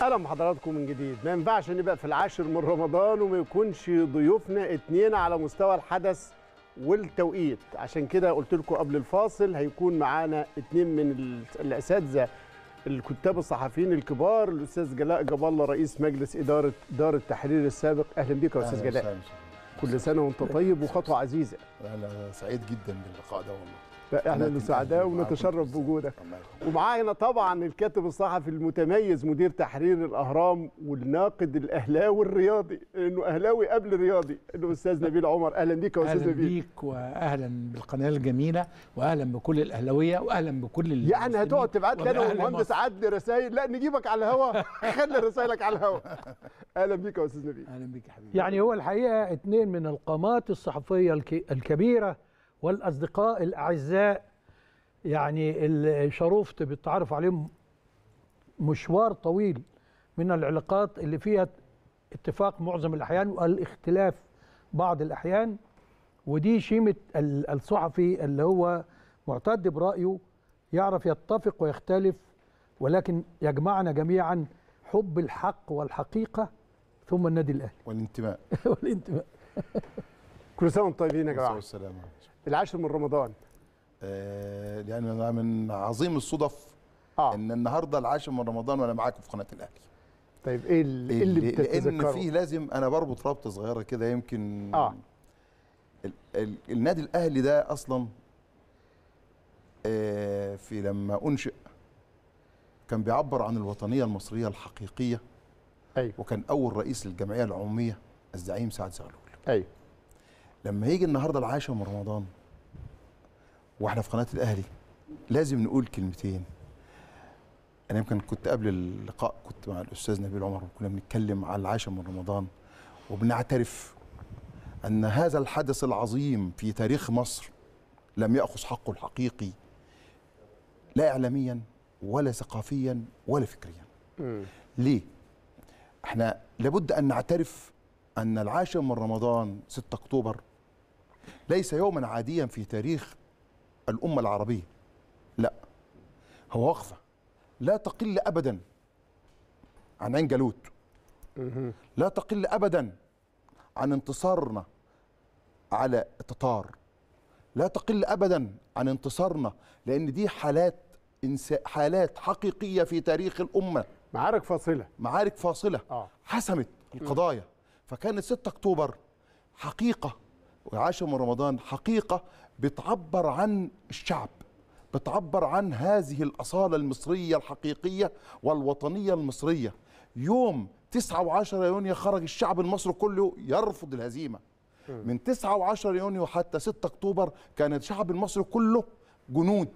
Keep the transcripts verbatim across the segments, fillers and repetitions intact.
اهلا بحضراتكم من جديد. ما ينفعش نبقى في العاشر من رمضان وما يكونش ضيوفنا اتنين على مستوى الحدث والتوقيت. عشان كده قلت لكم قبل الفاصل هيكون معانا اتنين من الاساتذه الكتاب الصحفيين الكبار، الاستاذ جلاء جاب الله رئيس مجلس اداره دار التحرير السابق. اهلا بيك يا استاذ جلاء. كل سنه وانت طيب وخطوه عزيزه. انا سعيد جدا باللقاء ده والله. احنا سعداء ونتشرف بوجودك. ومعانا طبعا الكاتب الصحفي المتميز مدير تحرير الاهرام والناقد الاهلاوي الرياضي، انه اهلاوي قبل رياضي، الاستاذ نبيل عمر. اهلا بيك يا استاذ نبيل. اهلا بيك واهلا بالقناه الجميله واهلا بكل الاهلاويه واهلا بكل يعني هتقعد تبعت لنا والمهندس عدلي رسائل؟ لا نجيبك على الهواء. خلي رسائلك على الهواء. اهلا بيك يا استاذ نبيل. اهلا بيك يا حبيبي. يعني هو الحقيقه اثنين من القامات الصحفيه الكبيره والأصدقاء الأعزاء، يعني اللي شرفت بالتعرف عليهم مشوار طويل من العلاقات اللي فيها اتفاق معظم الأحيان والاختلاف بعض الأحيان، ودي شيمة الصحفي اللي هو معتد برأيه، يعرف يتفق ويختلف، ولكن يجمعنا جميعا حب الحق والحقيقة ثم النادي الأهلي والانتماء والانتماء. كل سنه وانتم طيبين يا جماعه. والسلامة. العاشر من رمضان. آه يعني من عظيم الصدف آه. ان النهارده العاشر من رمضان وانا معاكم في قناه الاهلي. طيب ايه اللي, اللي بتتذكره؟ لان فيه لازم انا بربط رابطه صغيره كده يمكن اه ال ال النادي الاهلي ده اصلا آه في لما انشئ كان بيعبر عن الوطنيه المصريه الحقيقيه. ايوه. وكان اول رئيس للجمعيه العموميه الزعيم سعد زغلول. ايوه. لما يجي النهارده العاشر من رمضان واحنا في قناه الاهلي لازم نقول كلمتين. انا يمكن كنت قبل اللقاء كنت مع الاستاذ نبيل عمر وكنا بنتكلم على العاشر من رمضان وبنعترف ان هذا الحدث العظيم في تاريخ مصر لم ياخذ حقه الحقيقي لا اعلاميا ولا ثقافيا ولا فكريا. م. ليه؟ احنا لابد ان نعترف ان العاشر من رمضان ستة اكتوبر ليس يوما عاديا في تاريخ الأمة العربية، لا، هو وقفة لا تقل أبدا عن عين جالوت، لا تقل أبدا عن انتصارنا على التتار، لا تقل أبدا عن انتصارنا، لأن دي حالات حالات حقيقية في تاريخ الأمة، معارك فاصلة معارك فاصلة آه. حسمت القضايا. فكانت ستة اكتوبر حقيقة، وعاشر من رمضان حقيقة بتعبر عن الشعب، بتعبر عن هذه الأصالة المصرية الحقيقية والوطنية المصرية. يوم تسعة وعشرة يونيو خرج الشعب المصري كله يرفض الهزيمة. من تسعة وعشرة يونيو حتى ستة اكتوبر كان الشعب المصري كله جنود.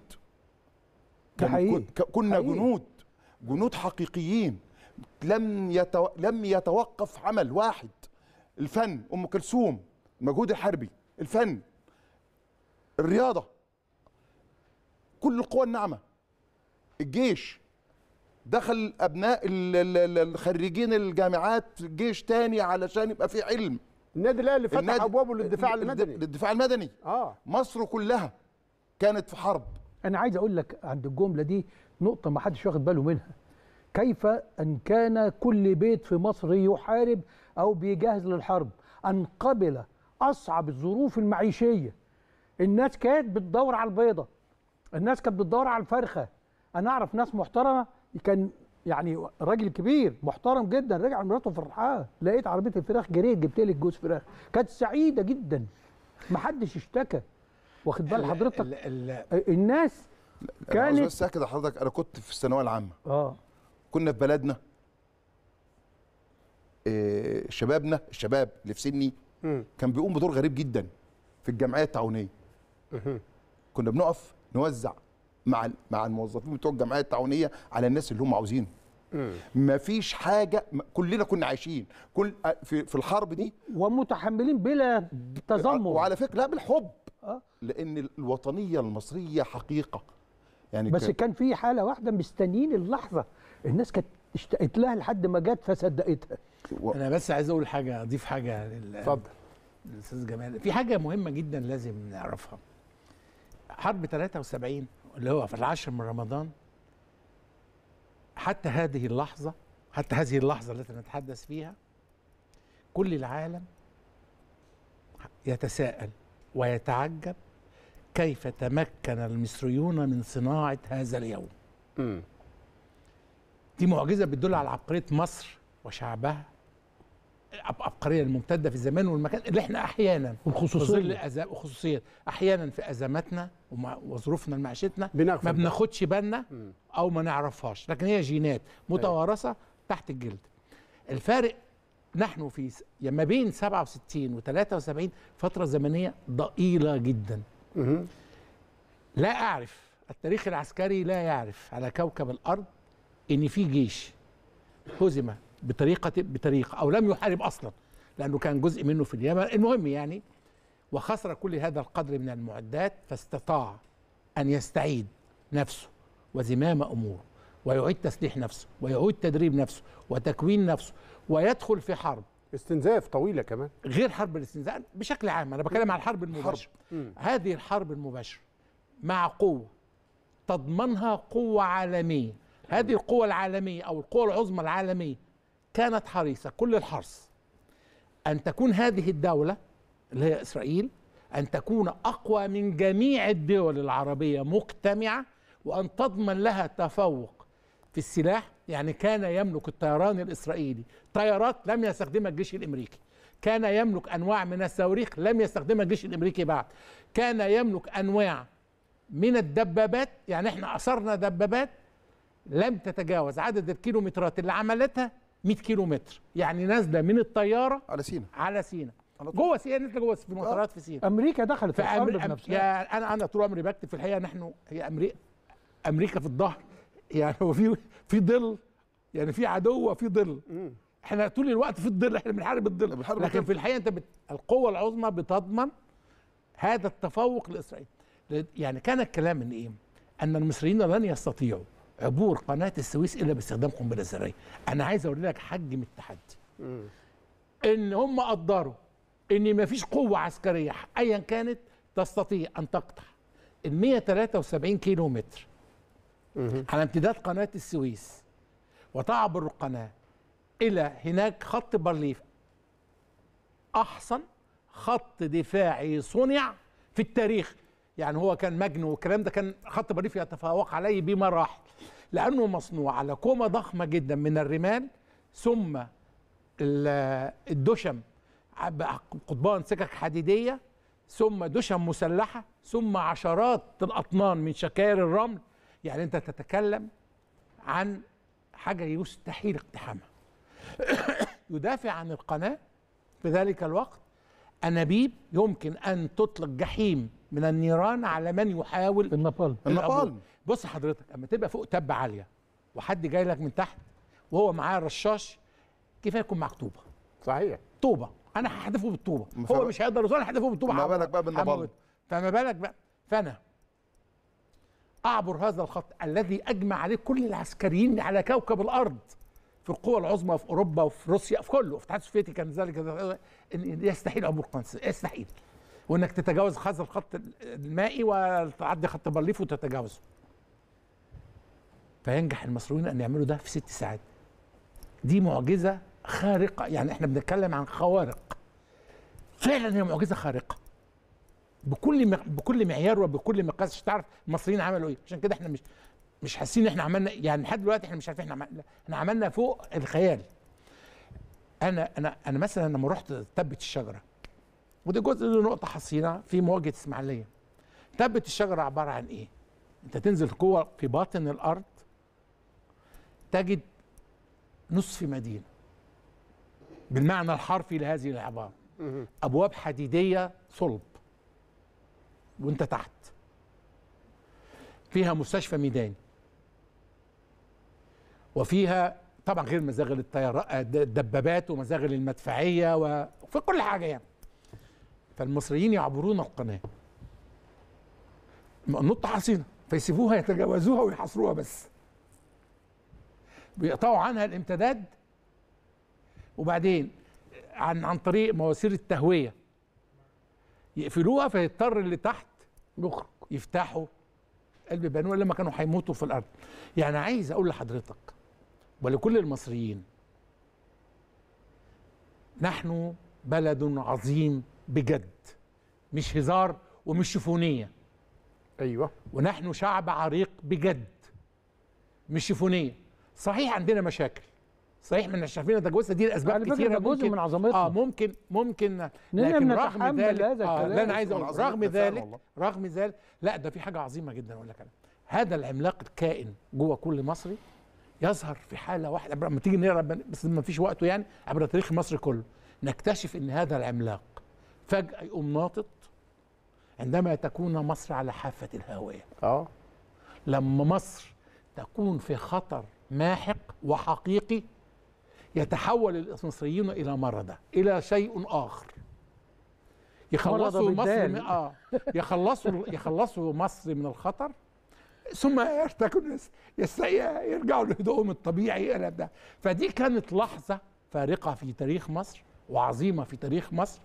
كان كنا جنود، جنود حقيقيين. لم يتو... لم يتوقف عمل واحد. الفن، ام كلثوم، المجهود الحربي، الفن، الرياضه، كل القوى الناعمه، الجيش، دخل ابناء الخريجين الجامعات الجيش تاني علشان يبقى في علم. النادي الاهلي فتح ابوابه للدفاع المدني. للدفاع المدني اه مصر كلها كانت في حرب. انا عايز اقول لك عند الجمله دي نقطه ما حدش واخد باله منها. كيف أن كان كل بيت في مصر يحارب أو بيجهز للحرب، أن قبل أصعب الظروف المعيشية. الناس كانت بتدور على البيضة، الناس كانت بتدور على الفرخة. أنا أعرف ناس محترمة، كان يعني راجل كبير محترم جدا رجع لمراته فرحان، لقيت عربية الفراخ جريت جبت لك جوز فراخ، كانت سعيدة جدا، ما حدش اشتكى. واخد بال حضرتك؟ ال ال الناس كانت. أنا بس كده حضرتك، أنا كنت في الثانوية العامة. اه كنا في بلدنا إيه شبابنا الشباب اللي في سني م. كان بيقوم بدور غريب جدا في الجمعيه التعاونيه. كنا بنقف نوزع مع مع الموظفين بتوع الجمعيه التعاونيه على الناس اللي هم عاوزينه. مفيش حاجه، كلنا كنا عايشين كل في في الحرب دي ومتحملين بلا تذمر، وعلى فكره لا بالحب أه؟ لان الوطنيه المصريه حقيقه يعني. بس كان في حاله واحده مستنيين اللحظه، الناس كانت اشتقت لها لحد ما جت فصدقتها. انا بس عايز اقول حاجه، اضيف حاجه لل اتفضل الاستاذ جمال. في حاجه مهمه جدا لازم نعرفها. حرب ثلاثة وسبعين اللي هو في العاشر من رمضان حتى هذه اللحظه حتى هذه اللحظة التي نتحدث فيها كل العالم يتساءل ويتعجب كيف تمكن المصريون من صناعة هذا اليوم. مم. دي معجزة بتدل على عبقرية مصر وشعبها، عبقرية الممتدة في الزمان والمكان اللي احنا احيانا والخصوصية أزا... وخصوصية احيانا في ازماتنا ومع... وظروفنا معيشتنا بنغفل ما ده. بناخدش بالنا مم. او ما نعرفهاش، لكن هي جينات متوارثة تحت الجلد. الفارق نحن في س- يعني ما بين سبعة وستين وثلاثة وسبعين فترة زمنية ضئيلة جدا. مم. لا أعرف، التاريخ العسكري لا يعرف على كوكب الأرض إن في جيش هزم بطريقة بطريقة أو لم يحارب أصلا، لأنه كان جزء منه في اليمن، المهم يعني، وخسر كل هذا القدر من المعدات، فاستطاع أن يستعيد نفسه وزمام أموره ويعيد تسليح نفسه ويعيد تدريب نفسه وتكوين نفسه ويدخل في حرب استنزاف طويله كمان. غير حرب الاستنزاف بشكل عام. أنا بتكلم عن الحرب المباشرة. مم. هذه الحرب المباشرة مع قوة تضمنها قوة عالمية، هذه القوة العالمية أو القوة العظمى العالمية كانت حريصة كل الحرص أن تكون هذه الدولة اللي هي إسرائيل أن تكون أقوى من جميع الدول العربية مجتمعة، وأن تضمن لها تفوق في السلاح. يعني كان يملك الطيران الإسرائيلي طيارات لم يستخدمها الجيش الأمريكي، كان يملك أنواع من الصواريخ لم يستخدمها الجيش الأمريكي بعد، كان يملك أنواع من الدبابات، يعني احنا أثرنا دبابات لم تتجاوز عدد الكيلومترات اللي عملتها مئة كيلو متر، يعني نازله من الطياره على سينا على سينا على طول. جوه سينا، نازله جوه في مطارات في سينا. امريكا دخلت في الحرب فأمر... بنفسها. يا انا انا طول عمري بكتب في الحقيقه نحن هي امريكا امريكا في الظهر، يعني هو في في ظل، يعني في عدو وفي ظل، احنا طول الوقت في الظل، احنا بنحارب الظل، بنحارب لكن الظل. في الحقيقه انت بت... القوه العظمى بتضمن هذا التفوق لاسرائيل. يعني كان الكلام ان ايه؟ ان المصريين لن يستطيعوا عبور قناه السويس الا باستخدام قنبله ذريه. انا عايز اوري لك حجم التحدي. ان هم قدروا ان ما فيش قوه عسكريه ايا كانت تستطيع ان تقطع ال مئة وثلاثة وسبعين كيلو متر على امتداد قناه السويس وتعبر القناه الى هناك خط بارليف، احسن خط دفاعي صنع في التاريخ. يعني هو كان مجنون، والكلام ده كان خط بارليف يتفوق عليه بمراحل، لانه مصنوع على كومه ضخمه جدا من الرمال، ثم الدشم قضبان سكك حديديه، ثم دشم مسلحه، ثم عشرات الاطنان من شكاير الرمل. يعني انت تتكلم عن حاجه يستحيل اقتحامها. يدافع عن القناه في ذلك الوقت انابيب يمكن ان تطلق جحيم من النيران على من يحاول النابالم النابالم. بص حضرتك، اما تبقى فوق تبه عاليه وحد جاي لك من تحت وهو معاه رشاش، كفايه يكون معاك طوبه. صحيح. طوبه، انا هحدفه بالطوبه، ما هو فعلا. مش هيقدر يوصل، انا هحدفه بالطوبه. ما عم- بالك بقى بالنابالم. هموت. فما بالك بقى، فانا اعبر هذا الخط الذي اجمع عليه كل العسكريين على كوكب الارض في القوى العظمى في اوروبا وفي روسيا في كله، في الاتحاد السوفيتي كان ذلك، إن يستحيل عبور قناه السويس، يستحيل، وانك تتجاوز هذا الخط المائي وتعدي خط بارليف وتتجاوزه. فينجح المصريون ان يعملوا ده في ست ساعات. دي معجزه خارقه، يعني احنا بنتكلم عن خوارق، فعلا هي معجزه خارقه بكل م... بكل معيار وبكل مقياس. مش تعرف المصريين عملوا ايه، عشان كده احنا مش مش حاسين ان احنا عملنا، يعني لحد دلوقتي احنا مش عارفين احنا عملنا، احنا عملنا فوق الخيال. انا انا انا مثلا لما رحت تبت الشجره، ودي جزء له نقطه حصينه في مواجهه اسماعيليه. تبت الشجره عباره عن ايه؟ انت تنزل جوه في باطن الارض تجد نصف مدينه بالمعنى الحرفي لهذه العباره، ابواب حديديه صلب وانت تحت، فيها مستشفى ميداني، وفيها طبعا غير مزاغل الطيارات الدبابات ومزاغل المدفعيه وفي كل حاجه يعني. فالمصريين يعبرون القناه نقطه حصينه فيسيبوها يتجاوزوها ويحاصروها، بس بيقطعوا عنها الامتداد، وبعدين عن عن طريق مواسير التهويه يقفلوها، فيضطر اللي تحت يخرج يفتحوا قلب بنوه لما كانوا هيموتوا في الارض. يعني عايز اقول لحضرتك ولكل المصريين نحن بلد عظيم بجد، مش هزار ومش شفونيه. ايوه. ونحن شعب عريق بجد، مش شفونيه. صحيح عندنا مشاكل، صحيح من شايفين ده جزء دي الاسباب كتيره، ده جزء من عظمتنا. اه ممكن ممكن لكن رغم ذلك هذا آه لا انا عايز من اقول رغم عظمتنا فعلا ذلك والله. رغم ذلك لا ده في حاجه عظيمه جدا اقول لك انا. هذا العملاق الكائن جوه كل مصري يظهر في حاله واحده، لما تيجي نقرا بس ما فيش وقته يعني عبر تاريخ مصر كله، نكتشف ان هذا العملاق فجاه يقوم ناطط عندما تكون مصر على حافه الهاويه. اه لما مصر تكون في خطر ماحق وحقيقي يتحول المصريون الى مرضى، الى شيء اخر. يخلصوا مصر من اه يخلصوا يخلصوا مصر من الخطر، ثم يرتكوا يرجعوا لهدوءهم الطبيعي الى ده. فدي كانت لحظه فارقه في تاريخ مصر وعظيمه في تاريخ مصر.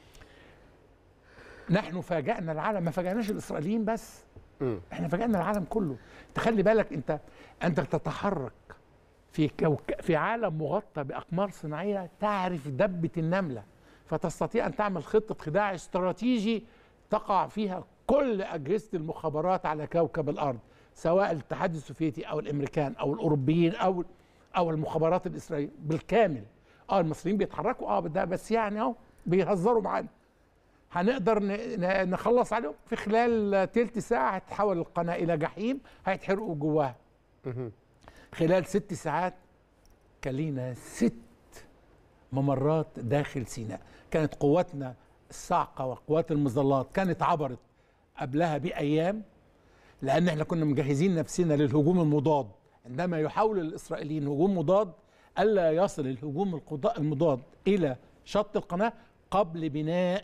نحن فاجأنا العالم، ما فاجأناش الاسرائيليين بس، م. احنا فاجأنا العالم كله. تخلي بالك انت انت تتحرك في كوك... في عالم مغطى باقمار صناعيه تعرف دبه النمله، فتستطيع ان تعمل خطه خداع استراتيجي تقع فيها كل اجهزه المخابرات على كوكب الارض، سواء الاتحاد السوفيتي او الامريكان او الاوروبيين او او المخابرات الاسرائيليه بالكامل. اه المصريين بيتحركوا اه ده بس يعني اهو بيهزروا معانا. هنقدر نخلص عليهم في خلال تلت ساعه، هتتحول القناه الى جحيم هيتحرقوا جواها. خلال ست ساعات كان لينا ست ممرات داخل سيناء. كانت قواتنا الصاعقه وقوات المظلات كانت عبرت قبلها بايام، لان احنا كنا مجهزين نفسنا للهجوم المضاد. عندما يحاول الاسرائيليين هجوم مضاد الا يصل الهجوم المضاد الى شط القناه قبل بناء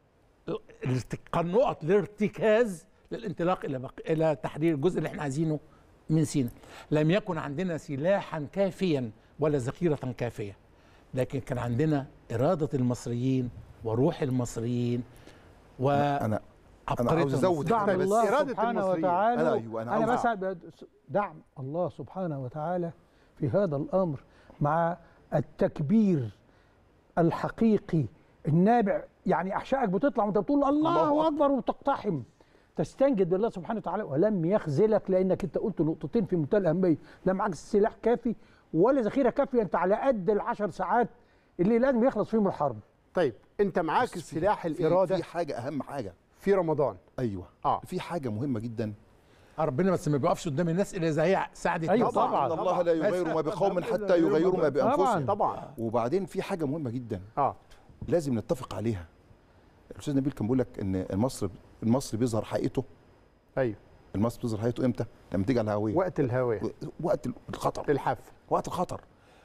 نقط الارتكاز للانطلاق الى بق... الى تحرير الجزء اللي احنا عايزينه من سيناء. لم يكن عندنا سلاحا كافيا ولا ذخيره كافيه، لكن كان عندنا اراده المصريين وروح المصريين و انا انا عاوز ازود دعم حاجه بس. الله إرادة سبحانه المصريين. وتعالى. انا ايوه انا, انا عاوز بس دعم الله سبحانه وتعالى في هذا الامر مع التكبير الحقيقي النابع. يعني احشائك بتطلع وانت بتقول الله, الله اكبر وتقتحم، تستنجد بالله سبحانه وتعالى، ولم يخذلك لانك انت قلت نقطتين في منتهى الاهميه. لا معاك سلاح كافي ولا ذخيره كافيه، انت على قد العشر ساعات اللي لازم يخلص فيهم الحرب. طيب انت معاك السلاح الاراده. في حاجه اهم حاجه في رمضان. ايوه اه في حاجه مهمه جدا. ربنا بس ما بيقفش قدام الناس الا اذا هي ساعدت. أيوة طبعا, طبعا. ان الله لا يغير ما بقوم حتى يغيروا ما بانفسهم. طبعا. وبعدين في حاجه مهمه جدا اه لازم نتفق عليها. الاستاذ نبيل كان بيقول لك ان المصري المصري بيظهر حقيقته. ايوه المصري بيظهر حقيقته امتى؟ لما تيجي على الهويه، وقت الهويه، وقت الخطر، الحافه، وقت الخطر.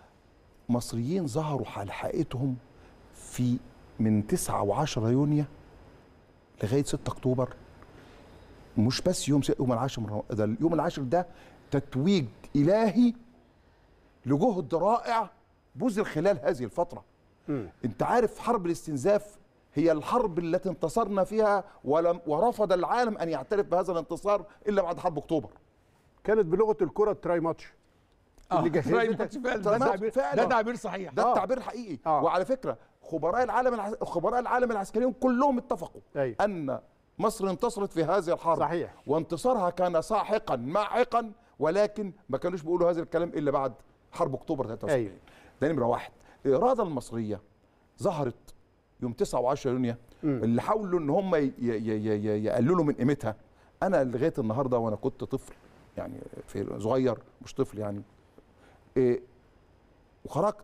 مصريين ظهروا على حقيقتهم في من تسعة وعشرة يونيو لغايه ستة اكتوبر. مش بس يوم يوم العاشر من ده اليوم العاشر ده تتويج الهي لجهد رائع بذل خلال هذه الفتره. م. انت عارف حرب الاستنزاف هي الحرب التي انتصرنا فيها، ولم ورفض العالم ان يعترف بهذا الانتصار الا بعد حرب اكتوبر. كانت بلغه الكره التراي ماتش. اللي جهزتك ده تعبير صحيح، ده التعبير الحقيقي. آه. وعلى فكره خبراء العالم العس... خبراء العالم العسكريين كلهم اتفقوا أي. ان مصر انتصرت في هذه الحرب. صحيح. وانتصارها كان ساحقا ماحقا، ولكن ما كانوش بيقولوا هذا الكلام الا بعد حرب اكتوبر ثلاثة وسبعين. أيوة. ده نمره واحد. الاراده المصريه ظهرت يوم تسعة وعشرة يونيو اللي حاولوا ان هم يقللوا من قيمتها. انا لغايه النهارده وانا كنت طفل يعني في صغير مش طفل يعني إيه وخرجت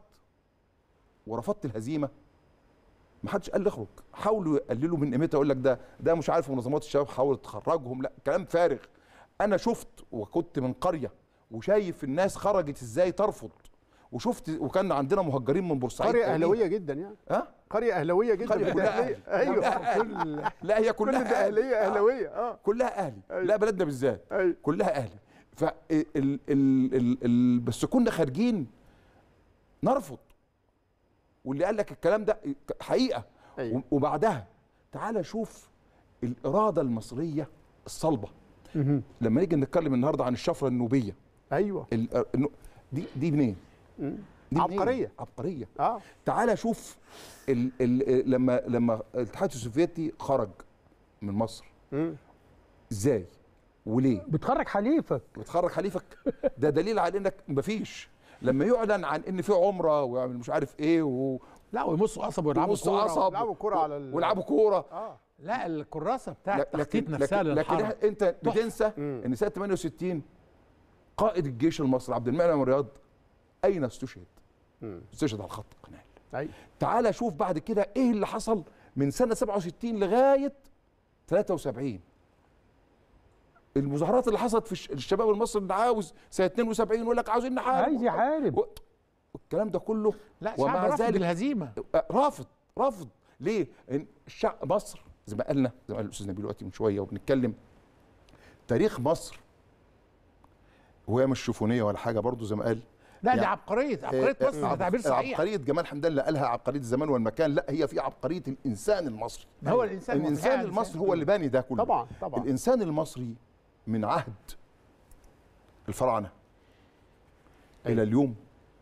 ورفضت الهزيمه. ما حدش قال لي اخرج. حاولوا يقللوا من قيمتها، يقول لك ده ده مش عارف منظمات الشباب حاولت تخرجهم، لا كلام فارغ. انا شفت وكنت من قريه وشايف الناس خرجت ازاي ترفض، وشفت وكان عندنا مهجرين من بورسعيد. قريه اهلاويه جدا يعني. ها؟ قريه اهلاويه جدا. قريه كلها أهلي. ايوه كل لا هي كلها كل اهليه اهلاويه اه كلها اهلي. أيوة. لا بلدنا بالذات أيوة. كلها اهلي. ف ال ال ال ال بس كنا خارجين نرفض، واللي قال لك الكلام ده حقيقه. أيوة. وبعدها تعال شوف الاراده المصريه الصلبه. لما نيجي نتكلم النهارده عن الشفره النوبيه. ايوه دي دي منين؟ دي عبقريه عبقريه. اه تعال شوف ال ال لما لما الاتحاد السوفيتي خرج من مصر مم. ازاي وليه؟ بتخرج حليفك. بتخرج حليفك، ده دليل على انك مفيش. لما يعلن عن ان في عمره ويعمل مش عارف ايه و... لا ويمصوا قصب ويلعبوا ويمصوا كوره قصب. بيلعبوا كوره على ال... ويلعبوا كوره. اه لا الكراسه بتاعت لكن التخطيط نفسها لكن, لكن للحرب انت بتنسى مم. ان سنه ثمانية وستين قائد الجيش المصري عبد المنعم رياض اين استشهد؟ مم. استشهد على خط القناه. ايوه تعال شوف بعد كده ايه اللي حصل من سنه سبعة وستين لغايه ثلاثة وسبعين. المظاهرات اللي حصلت في الش- الشباب المصري اللي عاوز سنه اثنين وسبعين يقول لك عاوزين نحارب، عايز يحارب. و- والكلام ده كله. لا ومع شعب رافض ذلك الهزيمه. رافض رافض ليه؟ إن الشعب مصر زي ما قالنا زي ما قال الاستاذ نبيل دلوقتي من شويه وبنتكلم تاريخ مصر وهي مش شوفونيه ولا حاجه برضو زي ما قال. لا دي يعني عبقريه عبقريه آه، مصر، آه، ده تعبير صحيح. عبقريه جمال حمدان اللي قالها عبقريه الزمان والمكان، لا هي في عبقريه الانسان المصري. هو الانسان الانسان المصري هو اللي باني ده كله. طبعا طبعا الانسان المصري من عهد الفراعنه أيوة. الى اليوم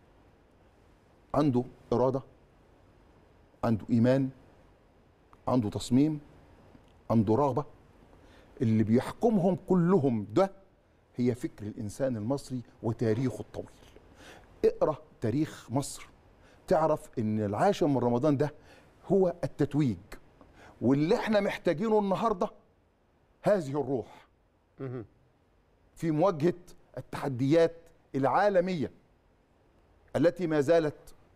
عنده اراده، عنده ايمان، عنده تصميم، عنده رغبه. اللي بيحكمهم كلهم ده هي فكر الانسان المصري وتاريخه الطويل. اقرا تاريخ مصر تعرف ان العاشر من رمضان ده هو التتويج، واللي احنا محتاجينه النهارده هذه الروح مهم. في مواجهه التحديات العالميه التي ما زالت.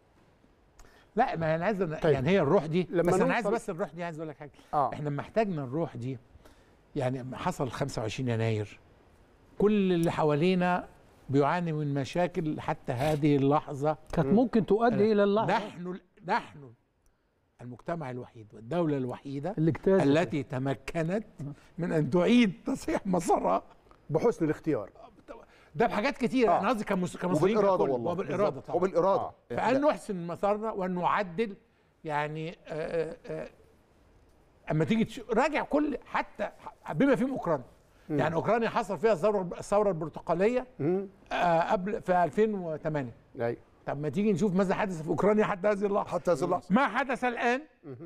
لا ما انا عايز طيب. يعني هي الروح دي لما بس انا عايز نوصل- بس الروح دي عايز اقول لك حاجه. اه احنا لما احتاجنا الروح دي يعني لما حصل خمسة وعشرين يناير كل اللي حوالينا بيعاني من مشاكل حتى هذه اللحظه. كانت ممكن تؤدي الى اللحظه نحن نحن المجتمع الوحيد والدوله الوحيده اللي اجتازت. التي تمكنت من ان تعيد تصحيح مسارها بحسن الاختيار. ده بحاجات كتيره. آه. انا قصدي كمس- كمصريين وبالاراده ككل. والله وبالاراده بالظبط. طبعا. وبالاراده آه. فأن نحسن مسارنا وأن نعدل يعني آه، آه، آه، اما تيجي تش- راجع كل حتى بما فيهم اوكرانيا. يعني اوكرانيا حصل فيها الثوره الثوره البرتقاليه مم. آه، قبل في ألفين وثمانية. ايوه طب ما تيجي نشوف ماذا حدث في اوكرانيا حتى هذه اللحظه. حتى هذه اللحظه ما حدث الان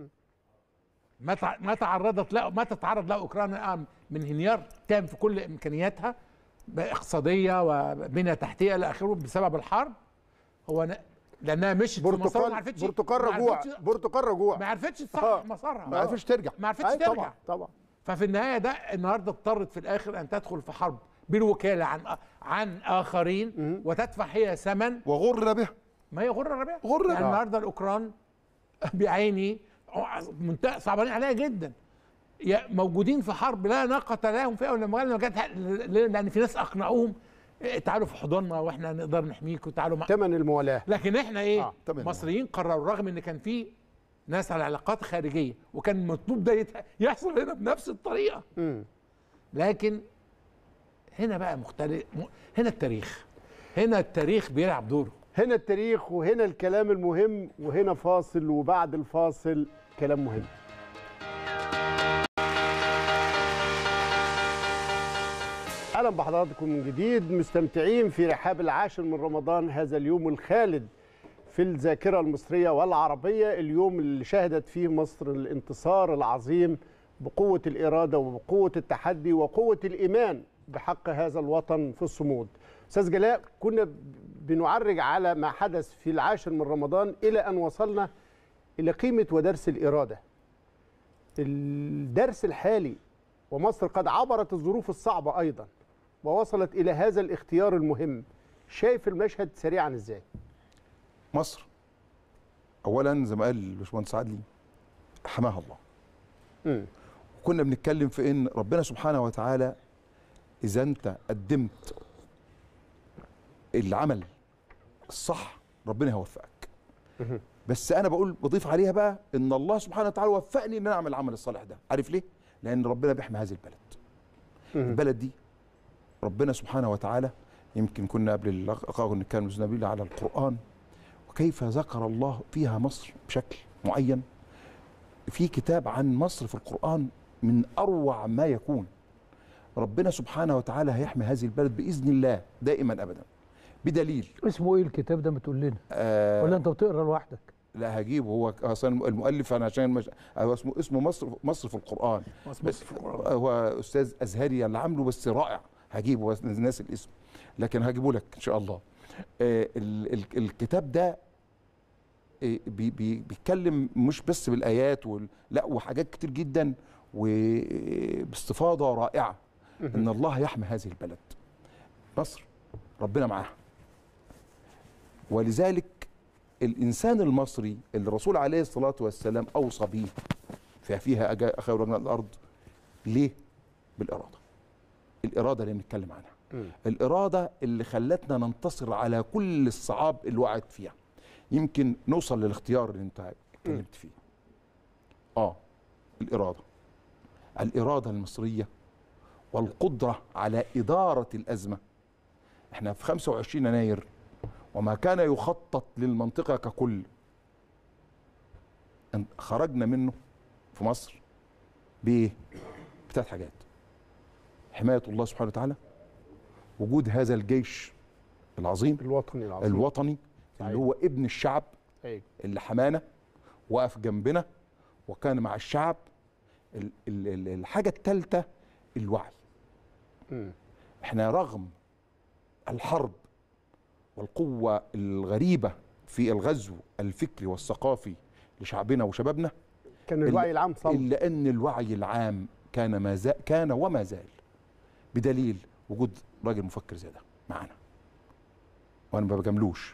ما تع- ما تعرضت له ما تتعرض له اوكرانيا الان من انهيار تام في كل امكانياتها اقتصاديه وبنيه تحتيه الى اخره بسبب الحرب. هو ن... لانها مشت في مسار ما برتقال عرفتش برتقال ما رجوع عرفتش- برتقال رجوع ما عرفتش آه. تصحح مسارها. ما عرفتش ترجع. ما عرفتش أي ترجع. طبعا طبعا ففي النهايه ده النهارده اضطرت في الاخر ان تدخل في حرب بالوكاله عن عن اخرين وتدفع هي ثمن. وغر به. ما هي غره ربيع. غرة. يعني النهارده الاوكران بعيني منتهى صعبانين عليها جدا. يا- موجودين في حرب لا ناقه لهم فيها ولا مغالبه جت لان في ناس اقنعوهم إيه، تعالوا في حضننا واحنا نقدر نحميكم تعالوا مع... ثمن الموالاه. لكن احنا ايه آه، تمام. مصريين قرروا رغم ان كان في ناس على علاقات خارجيه وكان مطلوب ده يت- يحصل هنا بنفس الطريقه. مم. لكن هنا بقى مختلف م- هنا التاريخ هنا التاريخ بيلعب دوره. هنا التاريخ وهنا الكلام المهم وهنا فاصل وبعد الفاصل كلام مهم. اهلا بحضراتكم من جديد مستمتعين في رحاب العاشر من رمضان، هذا اليوم الخالد في الذاكره المصريه والعربيه، اليوم اللي شهدت فيه مصر الانتصار العظيم بقوه الاراده وبقوه التحدي وقوه الايمان بحق هذا الوطن في الصمود. استاذ جلاء، كنا بنعرج على ما حدث في العاشر من رمضان الى ان وصلنا الى قيمه ودرس الاراده. الدرس الحالي ومصر قد عبرت الظروف الصعبه ايضا ووصلت الى هذا الاختيار المهم. شايف المشهد سريعا ازاي؟ مصر اولا زي ما قال الباشمهندس عدلي حماها الله. امم وكنا بنتكلم في ان ربنا سبحانه وتعالى اذا انت قدمت العمل الصح ربنا هيوفقك. بس انا بقول بضيف عليها بقى ان الله سبحانه وتعالى وفقني ان انا اعمل العمل الصالح ده. عارف ليه؟ لان ربنا بيحمي هذه البلد. البلد دي ربنا سبحانه وتعالى، يمكن كنا قبل اللقاء نتكلم باذن الله على القران وكيف ذكر الله فيها مصر بشكل معين. في كتاب عن مصر في القرآن من أروع ما يكون. ربنا سبحانه وتعالى هيحمي هذه البلد بإذن الله دائما أبدا. بدليل. اسمه ايه الكتاب ده ما تقول لنا؟ آه ولا انت بتقرا لوحدك؟ لا هجيبه، هو اصلا المؤلف انا عشان مش... هو اسمه اسمه مصر مصر في القرآن. مصر في القرآن. هو استاذ ازهري اللي عامله، بس رائع. هجيبه بس ناسي الاسم، لكن هجيبه لك ان شاء الله. آه ال... ال... الكتاب ده آه بي... بي... بيتكلم مش بس بالايات وال... لا، وحاجات كتير جدا وباستفاضه رائعه. ان الله يحمي هذه البلد مصر، ربنا معاها. ولذلك الانسان المصري اللي الرسول عليه الصلاه والسلام اوصى به ففيها خير رجل الارض، ليه؟ بالاراده. الاراده اللي بنتكلم عنها، م. الاراده اللي خلتنا ننتصر على كل الصعاب اللي وقعت فيها. يمكن نوصل للاختيار اللي انت اتكلمت فيه. اه الاراده الاراده المصريه والقدره على اداره الازمه. احنا في خمسة وعشرين يناير وما كان يخطط للمنطقة ككل خرجنا منه في مصر بإيه؟ بثلاث حاجات: حماية الله سبحانه وتعالى، وجود هذا الجيش العظيم الوطني العظيم الوطني اللي هو ابن الشعب اللي حمانا وقف جنبنا وكان مع الشعب. الحاجة الثالثة الوعي. م. احنا رغم الحرب والقوة الغريبة في الغزو الفكري والثقافي لشعبنا وشبابنا، كان الوعي العام صلب، إلا أن الوعي العام كان ما زال كان وما زال، بدليل وجود راجل مفكر زي ده معانا. وأنا ما بجاملوش.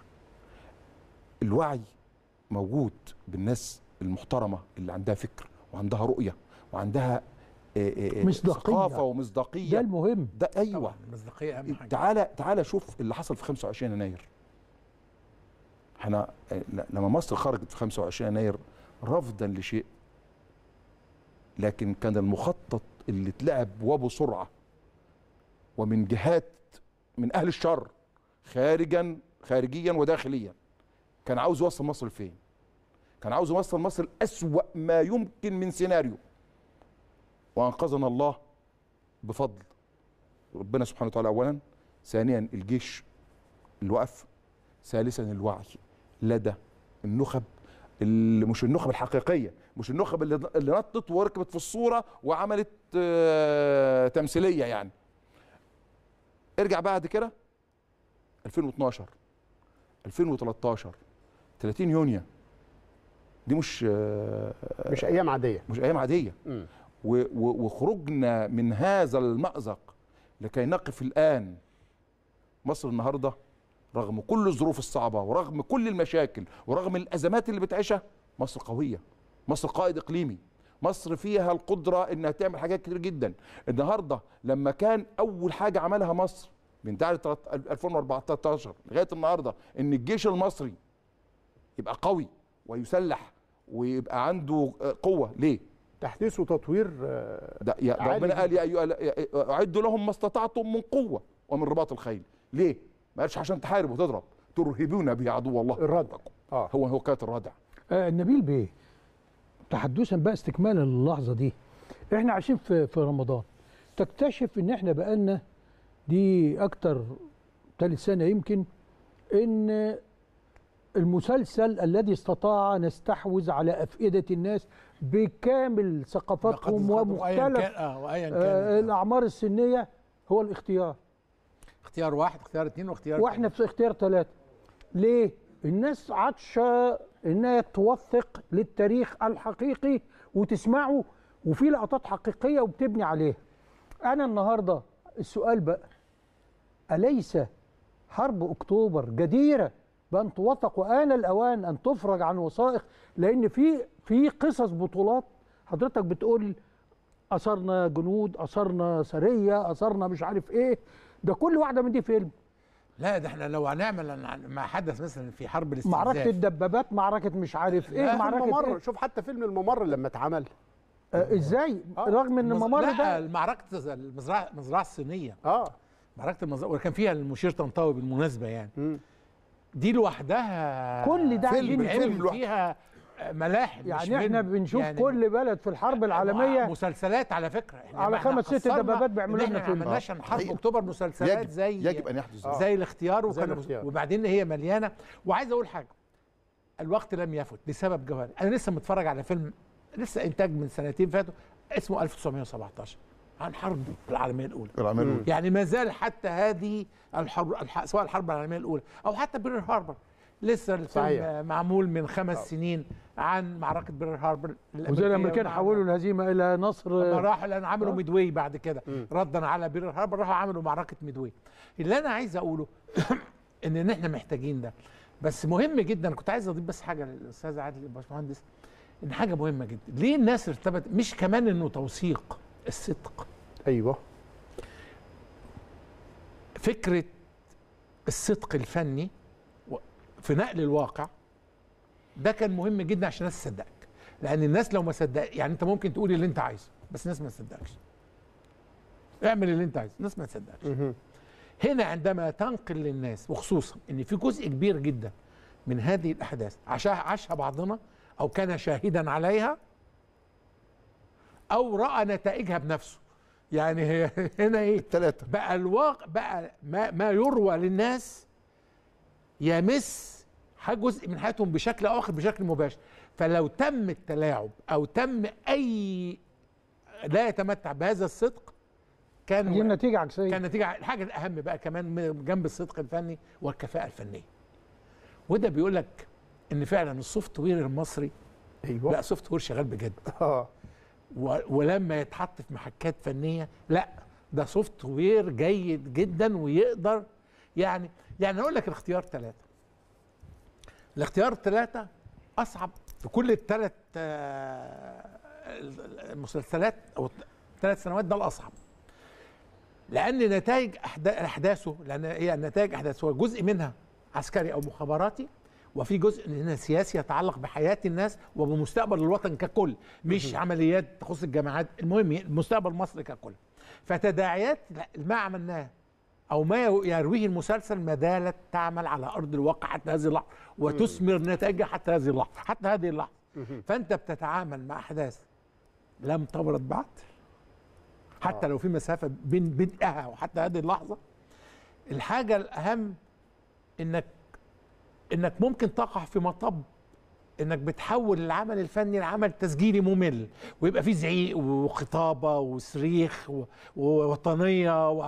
الوعي موجود بالناس المحترمة اللي عندها فكر وعندها رؤية وعندها مصداقية، ثقافة ومصداقية. ده المهم. ده أيوة، المصداقية أهم حاجة. تعالى تعالى شوف اللي حصل في خمسة وعشرين يناير. احنا لما مصر خرجت في خمسة وعشرين يناير رفضا لشيء، لكن كان المخطط اللي اتلعب وبسرعة ومن جهات من أهل الشر خارجا خارجيا وداخليا. كان عاوز يوصل مصر لفين؟ كان عاوز يوصل مصر لأسوأ ما يمكن من سيناريو، وأنقذنا الله بفضل ربنا سبحانه وتعالى أولا، ثانيا الجيش اللي وقف، ثالثا الوعي لدى النخب، اللي مش النخب الحقيقية، مش النخب اللي اللي نطت وركبت في الصورة وعملت آه تمثيلية يعني. ارجع بعد كده ألفين واثناشر ألفين وثلاثة عشر ثلاثين يونيو، دي مش آه مش أيام عادية، مش أيام عادية. م. وخرجنا من هذا المأزق لكي نقف الآن. مصر النهاردة رغم كل الظروف الصعبة ورغم كل المشاكل ورغم الأزمات اللي بتعيشها، مصر قوية، مصر قائد إقليمي، مصر فيها القدرة إنها تعمل حاجات كتير جدا. النهاردة لما كان أول حاجة عملها مصر من تعالى ألفين وأربعتاشر لغاية النهاردة إن الجيش المصري يبقى قوي ويسلح ويبقى عنده قوة. ليه؟ تحديث وتطوير. ده يا ربنا قال يا ايها اعدوا لهم ما استطعتم من قوه ومن رباط الخيل. ليه؟ ما قالش عشان تحارب وتضرب، ترهبون به عدو الله. الردع. اه هو هو كانت الردع. آه نبيل بيه، تحدثا بقى استكمالا للحظه دي، احنا عايشين في في رمضان، تكتشف ان احنا بقالنا دي اكتر ثالث سنه يمكن ان المسلسل الذي استطاع ان يستحوذ على افئده الناس بكامل ثقافاتهم ومختلف آه آه الاعمار السنيه هو الاختيار. اختيار واحد، اختيار اثنين، واختيار واحنا في اختيار ثلاثه. ليه؟ الناس عطشه انها توثق للتاريخ الحقيقي وتسمعه، وفي لقطات حقيقيه وبتبني عليها. انا النهارده السؤال بقى، اليس حرب اكتوبر جديره بأن توثق وآن الأوان أن تفرج عن وثائق؟ لأن في في قصص بطولات حضرتك بتقول أثرنا جنود، أثرنا سرية، أثرنا مش عارف إيه، ده كل واحدة من دي فيلم. لا ده احنا لو هنعمل ما حدث مثلا في حرب الاستنزاف، معركة الدبابات، معركة مش عارف إيه، معركة الممر. إيه؟ شوف حتى فيلم الممر لما اتعمل آه إزاي؟ آه. رغم إن الممر ده لا معركة المزرعة المزرعة الصينية، اه معركة المزرعة وكان فيها المشير طنطاوي بالمناسبة يعني. م. دي لوحدها كل ده فيلم فيلم فيها ملاحم مش يعني احنا فيلم. بنشوف يعني كل بلد في الحرب العالميه مسلسلات على فكره، احنا على احنا خمس ست حصلنا دبابات بيعملوا إن لنا احنا ما فيلم. عملناش عن حرب حقيقة. اكتوبر مسلسلات يجب زي يجب ان يحدث ذلك. زي الاختيار زي وكان الاختيار. وبعدين هي مليانه. وعايز اقول حاجه، الوقت لم يفت لسبب جوهري. انا لسه متفرج على فيلم لسه انتاج من سنتين فاتوا اسمه ألف وتسعمائة وسبعة عشر عن حرب العالميه الاولى. العالمية الأولى. يعني ما زال حتى هذه الحرب الح... سواء الحرب العالميه الاولى او حتى بيرل هاربر، لسه الفيلم صحيح. معمول من خمس سنين عن معركه بيرل هاربر. وزي الامريكان حولوا الهزيمه الى نصر. لما راحوا لان عملوا آه. ميدواي بعد كده ردا على بيرل هاربر، راحوا عملوا معركه ميدواي. اللي انا عايز اقوله ان ان احنا محتاجين ده. بس مهم جدا، كنت عايز اضيف بس حاجه للاستاذ عادل الباشمهندس، ان حاجه مهمه جدا. ليه الناس ارتبط؟ مش كمان انه توثيق الصدق، ايوه فكره الصدق الفني في نقل الواقع ده كان مهم جدا عشان الناس تصدقك. لان الناس لو ما صدق، يعني انت ممكن تقول اللي انت عايزه بس الناس ما تصدقكش. اعمل اللي انت عايزه الناس ما تصدقكش. هنا عندما تنقل للناس، وخصوصا ان في جزء كبير جدا من هذه الاحداث عاشها عاشها بعضنا او كان شاهدا عليها او راى نتائجها بنفسه. يعني هي هنا ايه؟ الثلاثة. بقى الواقع بقى ما, ما يروى للناس يمس جزء من حياتهم بشكل او اخر بشكل مباشر. فلو تم التلاعب او تم اي لا يتمتع بهذا الصدق كان دي النتيجه عكسيه. كان نتيجه. الحاجه الاهم بقى كمان من جنب الصدق الفني والكفاءه الفنيه. وده بيقول لك ان فعلا السوفت وير المصري ايوه لا سوفت وير شغال بجد. اه و- ولما يتحط في محكات فنيه لا ده سوفت وير جيد جدا ويقدر يعني يعني اقول لك الاختيار ثلاثه. الاختيار ثلاثه اصعب في كل الثلاث المسلسلات او الثلاث سنوات، ده الاصعب. لان نتائج احداثه، لان هي نتائج احداثه جزء منها عسكري او مخابراتي، وفي جزء منها سياسي يتعلق بحياه الناس وبمستقبل الوطن ككل، مش عمليات تخص الجامعات. المهم مستقبل مصر ككل. فتداعيات ما عملناه او ما يرويه المسلسل ما زالت تعمل على ارض الواقع حتى هذه اللحظه وتثمر نتائجها حتى هذه اللحظه حتى هذه اللحظه. فانت بتتعامل مع احداث لم تبرد بعد، حتى لو في مسافه بين بدءها وحتى هذه اللحظه. الحاجه الاهم انك انك ممكن تقع في مطب انك بتحول العمل الفني لعمل تسجيلي ممل، ويبقى فيه زعيق وخطابه وصريخ ووطنيه و...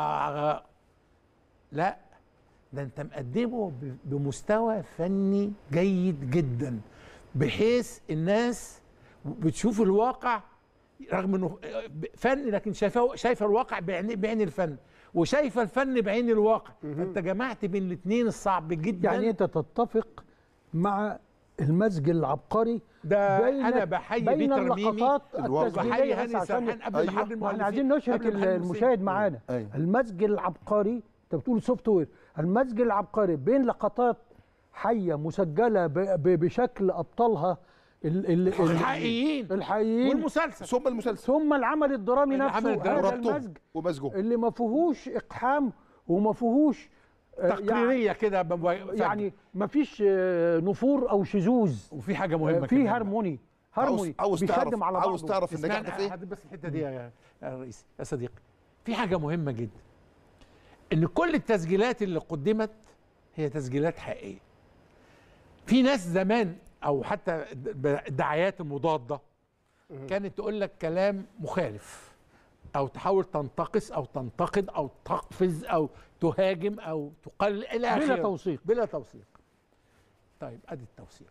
لا ده انت مقدمه بمستوى فني جيد جدا، بحيث الناس بتشوف الواقع رغم انه فن لكن شايفه شايفه الواقع بعين بعين الفن، وشايفه الفن بعين الواقع. فانت جمعت بين الاثنين الصعب جدا. يعني انت تتفق مع المزج العبقري ده بين انا بحيي بيه بين ترميمي اللقطات وبحيي التسجيليه هاني بس عشان سرحان قبل أيوة. ما حد احنا عايزين نشرك المشاهد معانا. أيوة. المزج العبقري انت بتقول سوفت وير، المزج العبقري بين لقطات حيه مسجله ب- ب- بشكل ابطالها ال- ال- ال- الحقيقيين الحقيقيين والمسلسل ثم المسلسل ثم العمل الدرامي العمل نفسه. الدرامي. هذا وربطهم المزج ومزجهم اللي ما فيهوش اقحام وما فيهوش آه، تقريريه كده يعني, يعني ما فيش آه، نفور او شذوذ، وفي حاجه مهمه في كمان. هارموني هارموني عاوز تعرف بيخدم على بعضه. عاوز تعرف النجاح ده اسمعني فين؟ هذه بس الحته دي يا يا رئيسي يا صديقي. في حاجه مهمه جدا، ان كل التسجيلات اللي قدمت هي تسجيلات حقيقيه. في ناس زمان او حتى الدعايات المضاده كانت تقول لك كلام مخالف، او تحاول تنتقص او تنتقد او تقفز او تهاجم او تقلل الى اخره بلا توثيق. بلا توثيق. طيب ادي التوثيق،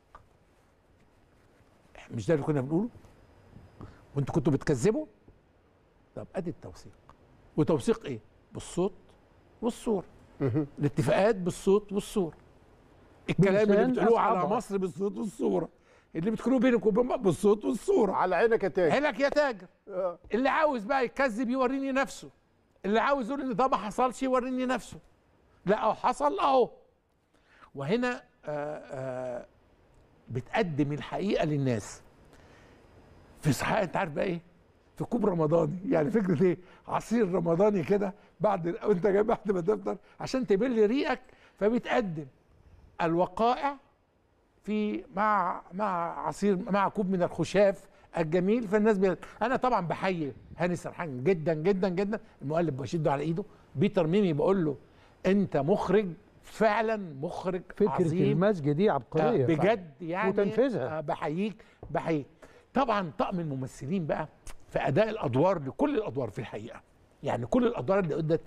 مش ده اللي كنا بنقوله وانتوا كنتوا بتكذبوا؟ طب ادي التوثيق. وتوثيق ايه؟ بالصوت والصوره. الاتفاقات بالصوت والصوره. الكلام اللي بلسان بتقولوه على أصحابها. مصر بالصوت والصوره. اللي بتقولوه بينك وبين بعض بالصوت والصوره. على عينك يا تاج. عينك يا تاجر. آه. اللي عاوز بقى يكذب يوريني نفسه، اللي عاوز يقول ان ده ما حصلش يوريني نفسه. لا أو حصل اهو. وهنا آآ آآ بتقدم الحقيقه للناس في صحيح. انت عارف بقى ايه؟ في كوب رمضاني، يعني فكره ايه؟ عصير رمضاني كده بعد وانت جاي بعد ما تفطر عشان تبل ريقك، فبتقدم الوقائع في مع مع عصير مع كوب من الخشاف الجميل. فالناس بي... انا طبعا بحيي هاني سرحان جدا جدا جدا، المؤلف بشده على ايده. بيتر ميمي بقول له انت مخرج فعلا، مخرج فكره عظيم. المزج دي عبقريه آه بجد يعني، وتنفيذها. آه بحييك بحييك. طبعا طقم الممثلين بقى في اداء الادوار، لكل الادوار في الحقيقه، يعني كل الادوار اللي ادت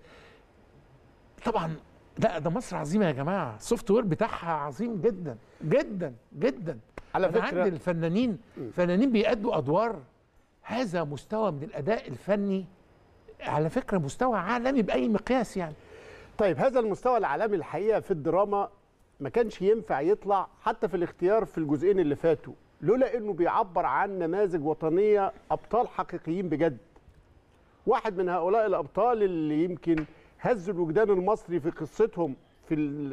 طبعا. لا ده مصر عظيمه يا جماعه، السوفت وير بتاعها عظيم جدا جدا جدا. على أنا فكرة عندي الفنانين فنانين بيأدوا ادوار هذا مستوى من الاداء الفني، على فكره مستوى عالمي باي مقياس يعني. طيب هذا المستوى العالمي الحقيقه في الدراما ما كانش ينفع يطلع حتى في الاختيار في الجزئين اللي فاتوا، لولا انه بيعبر عن نماذج وطنيه ابطال حقيقيين بجد. واحد من هؤلاء الابطال اللي يمكن هزوا الوجدان المصري في قصتهم في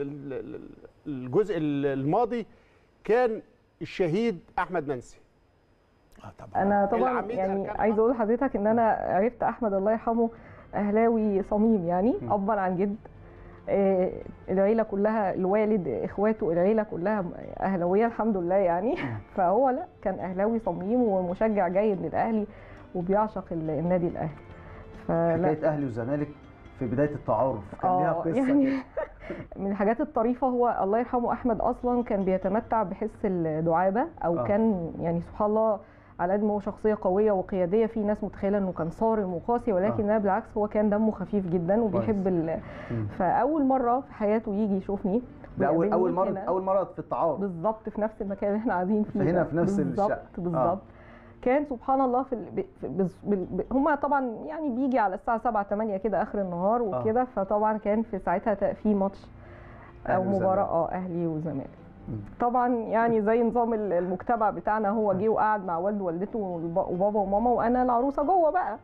الجزء الماضي كان الشهيد احمد منسي. اه طبعا. انا طبعا يعني عايزه اقول لحضرتك ان انا عرفت احمد الله يرحمه اهلاوي صميم، يعني ابا عن جد. آه العيله كلها، الوالد، اخواته، العيله كلها اهلاويه الحمد لله يعني. فهو لا كان اهلاوي صميم ومشجع جيد للاهلي وبيعشق النادي الاهلي. حكايه اهلي وزمالك في بدايه التعارف كان ليها قصه يعني من الحاجات الطريفه، هو الله يرحمه احمد اصلا كان بيتمتع بحس الدعابه، او آه. كان يعني سبحان الله على قد ما هو شخصيه قويه وقياديه، في ناس متخيله انه كان صارم وقاسي، ولكن آه. بالعكس هو كان دمه خفيف جدا وبيحب ال... فاول مره في حياته يجي يشوفني، ده اول اول مره هنا. اول مره في التعارف بالظبط في نفس المكان اللي احنا قاعدين فيه هنا في نفس بالظبط الشقه بالظبط آه. كان سبحان الله في ال... ب... ب... هم طبعا يعني بيجي على الساعه سبعة تمانية كده اخر النهار وكده، آه. فطبعا كان في ساعتها في ماتش او مباراه اه اهلي وزمالك. طبعا يعني زي نظام المجتمع بتاعنا، هو جه وقعد مع والده ووالدته وبابا وماما، وانا العروسه جوه بقى.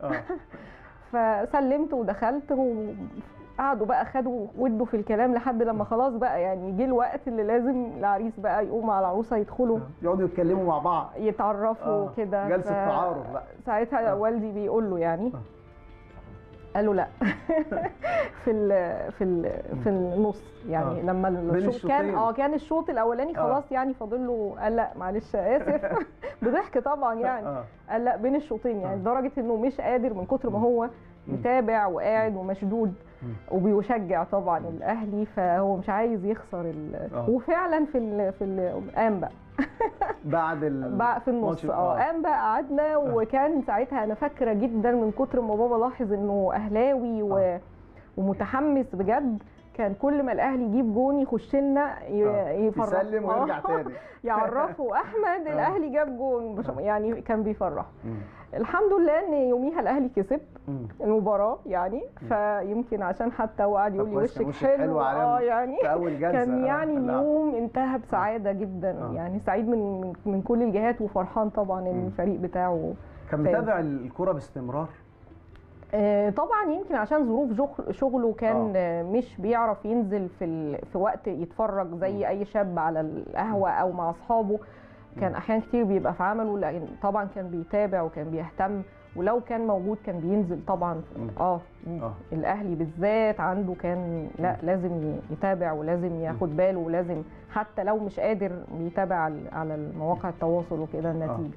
فسلمت ودخلت وقعدوا بقى خدوا ودوا في الكلام لحد لما خلاص بقى يعني جه الوقت اللي لازم العريس بقى يقوم مع العروسه يدخلوا يقعدوا يتكلموا مع بعض يتعرفوا آه. كده. جلسه تعارف بقى. ساعتها آه. والدي بيقول له يعني آه. قال له لا في ال في ال في النص يعني آه. لما الشوط كان اه كان الشوط الاولاني خلاص آه. يعني فاضل له، قال لا معلش اسف بضحك طبعا يعني آه. قال لا بين الشوطين يعني، لدرجه آه. انه مش قادر من كتر ما هو متابع وقاعد ومشدود وبيشجع طبعا الاهلي، فهو مش عايز يخسر آه. وفعلا في ال في ال قام بقى بعد بقى في النص اه قام بقى قعدنا، وكان ساعتها انا فاكره جدا من كتر ما بابا لاحظ انه اهلاوي و... آه. ومتحمس بجد، كان كل ما الاهلي يجيب جون يخش لنا يفرح يسلم ويرجع تاني يعرفوا احمد الاهلي جاب جون، يعني كان بيفرح. الحمد لله ان يوميها الاهلي كسب المباراه يعني، فيمكن عشان حتى وقعد يقول لي وشك حلو اه يعني كان يعني اليوم انتهى بسعاده جدا آه. يعني سعيد من من كل الجهات وفرحان طبعا ان الفريق بتاعه كان متابع الكره باستمرار. آه طبعا يمكن عشان ظروف شغله كان آه. مش بيعرف ينزل في في وقت يتفرج زي اي شاب على القهوه او مع اصحابه، كان احيان كتير بيبقى في عمله، لان طبعا كان بيتابع وكان بيهتم، ولو كان موجود كان بينزل طبعا اه, آه. الاهلي بالذات عنده كان لا لازم يتابع ولازم ياخد باله، ولازم حتى لو مش قادر بيتابع على المواقع التواصل وكده النتيجه.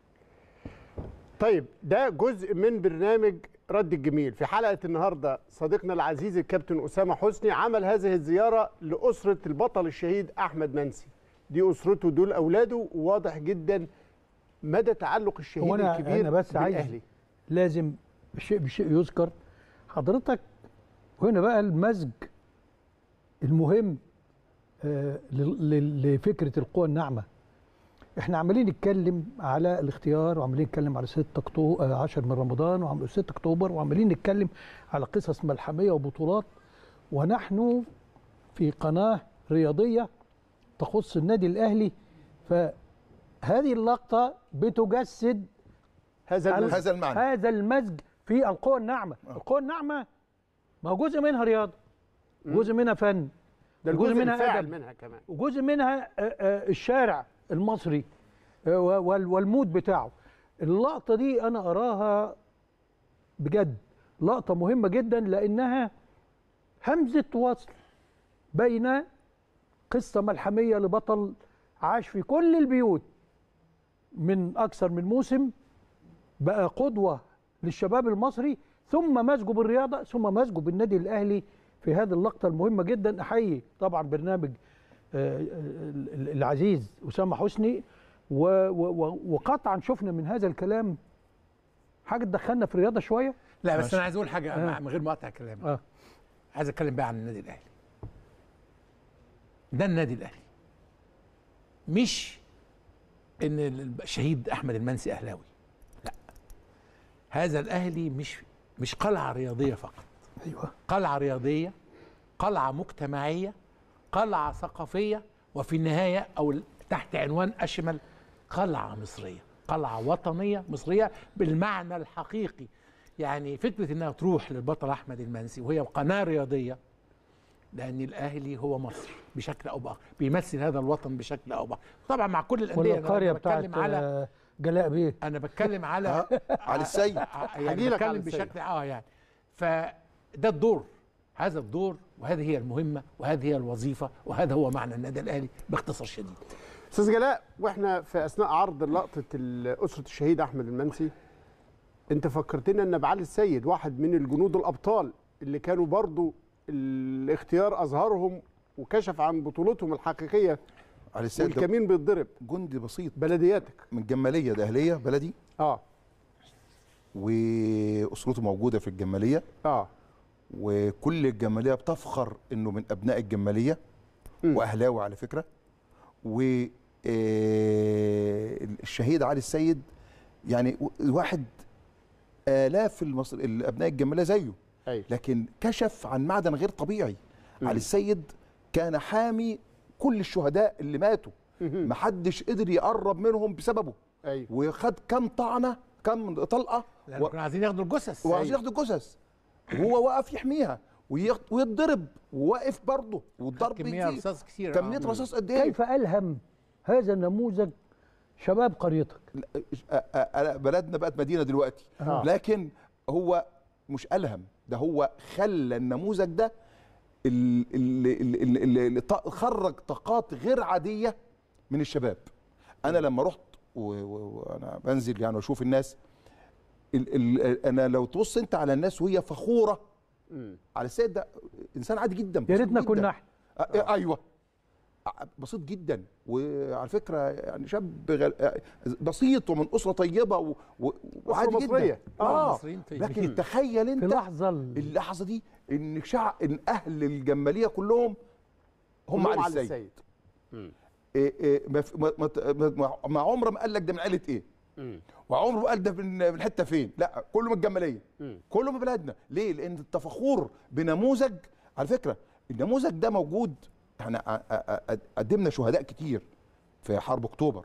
طيب ده جزء من برنامج رد الجميل. في حلقه النهارده صديقنا العزيز الكابتن اسامه حسني عمل هذه الزياره لاسره البطل الشهيد احمد منسي. دي اسرته، دول اولاده، وواضح جدا مدى تعلق الشهيد أنا الكبير أنا بس بالاهلي. عايز لازم شيء بشيء يذكر حضرتك، وهنا بقى المزج المهم آه لفكره القوى الناعمه. احنا عمالين نتكلم على الاختيار، وعمالين نتكلم على ستة أكتوبر عشرة من رمضان و6 اكتوبر، وعمالين نتكلم على قصص ملحميه وبطولات، ونحن في قناه رياضيه تخص النادي الاهلي. فهذه اللقطه بتجسد هذا هذا المعنى، هذا المزج في القوى الناعمه. آه. القوى الناعمه ما هو جزء منها رياضه، جزء منها فن، ده جزء منها أدب، منها كمان وجزء منها الشارع المصري والمود بتاعه. اللقطه دي انا اراها بجد لقطه مهمه جدا، لانها همزه وصل بين قصه ملحميه لبطل عاش في كل البيوت من اكثر من موسم، بقى قدوه للشباب المصري، ثم مزجه بالرياضه، ثم مزجه بالنادي الاهلي في هذه اللقطه المهمه جدا. احيي طبعا برنامج العزيز اسامه حسني، وقطعا شفنا من هذا الكلام حاجه تدخلنا في الرياضه شويه. لا بس انا عايز اقول حاجه آه. من غير ما اقطع كلامك. آه. عايز اتكلم بقى عن النادي الاهلي. ده النادي الاهلي، مش ان الشهيد احمد المنسي اهلاوي، لا، هذا الاهلي مش مش قلعه رياضيه فقط. ايوه، قلعه رياضيه، قلعه مجتمعيه، قلعه ثقافيه، وفي النهايه او تحت عنوان اشمل قلعه مصريه، قلعه وطنيه مصريه بالمعنى الحقيقي. يعني فكره انها تروح للبطل احمد المنسي وهي قناه رياضيه، لان الاهلي هو مصر بشكل او باخر، بيمثل هذا الوطن بشكل او باخر، طبعا مع كل الانديه. والقريه بتاعت على جلاء بيه، انا بتكلم على علي السيد، يعني بتكلم بشكل اه يعني فده الدور، هذا الدور وهذه هي المهمه وهذه هي الوظيفه وهذا هو معنى النادي الاهلي باختصار شديد. استاذ جلاء، واحنا في اثناء عرض لقطه اسره الشهيد احمد المنسي، انت فكرتنا ان بعلي السيد واحد من الجنود الابطال اللي كانوا برضو الاختيار اظهرهم وكشف عن بطولتهم الحقيقيه. علي السيد والكمين بيتضرب، جندي بسيط بلدياتك من جماليه، ده اهليه بلدي اه واسرته موجوده في الجماليه اه وكل الجماليه بتفخر انه من ابناء الجماليه واهلاوي على فكره. و الشهيد علي السيد يعني واحد آلاف المصر الابناء الجماليه زيه، أيوة. لكن كشف عن معدن غير طبيعي. م. علي السيد كان حامي كل الشهداء اللي ماتوا، ما حدش قدر يقرب منهم بسببه. أيوة. وخد كم طعنه كم طلقه، لأن و... كانوا عايزين ياخدوا الجثث، وعايزين ياخدوا الجثث وهو واقف يحميها ويتضرب، وواقف برضه والضرب كميه رصاص كتير، كميه رصاص قد ايه. كيف الهم هذا النموذج شباب قريتك؟ بلدنا بقت مدينه دلوقتي، آه. لكن هو مش ألهم، ده هو خلى النموذج ده اللي, اللي, اللي خرج طاقات غير عاديه من الشباب. انا لما رحت وانا بنزل يعني واشوف الناس، ال ال انا لو تبص انت على الناس وهي فخوره م. على السيد، ده انسان عادي جدا، يا ريتنا كنا احنا. آه. ايوه، بسيط جدا، وعلى فكره يعني شاب غل... بسيط ومن اسره طيبه وعادي جدا. اه لكن تخيل انت في لحظه اللحظه دي ان شعب ان اهل الجماليه كلهم هم على السيد, السيد. إيه إيه ما, ما, ما عمره ما قال لك ده من عيله ايه، مم. وعمره ما قال ده من حته فين، لا كله من الجماليه، مم. كله من بلادنا. ليه؟ لان التفخر بنموذج، على فكره النموذج ده موجود. احنا قدمنا شهداء كتير في حرب اكتوبر،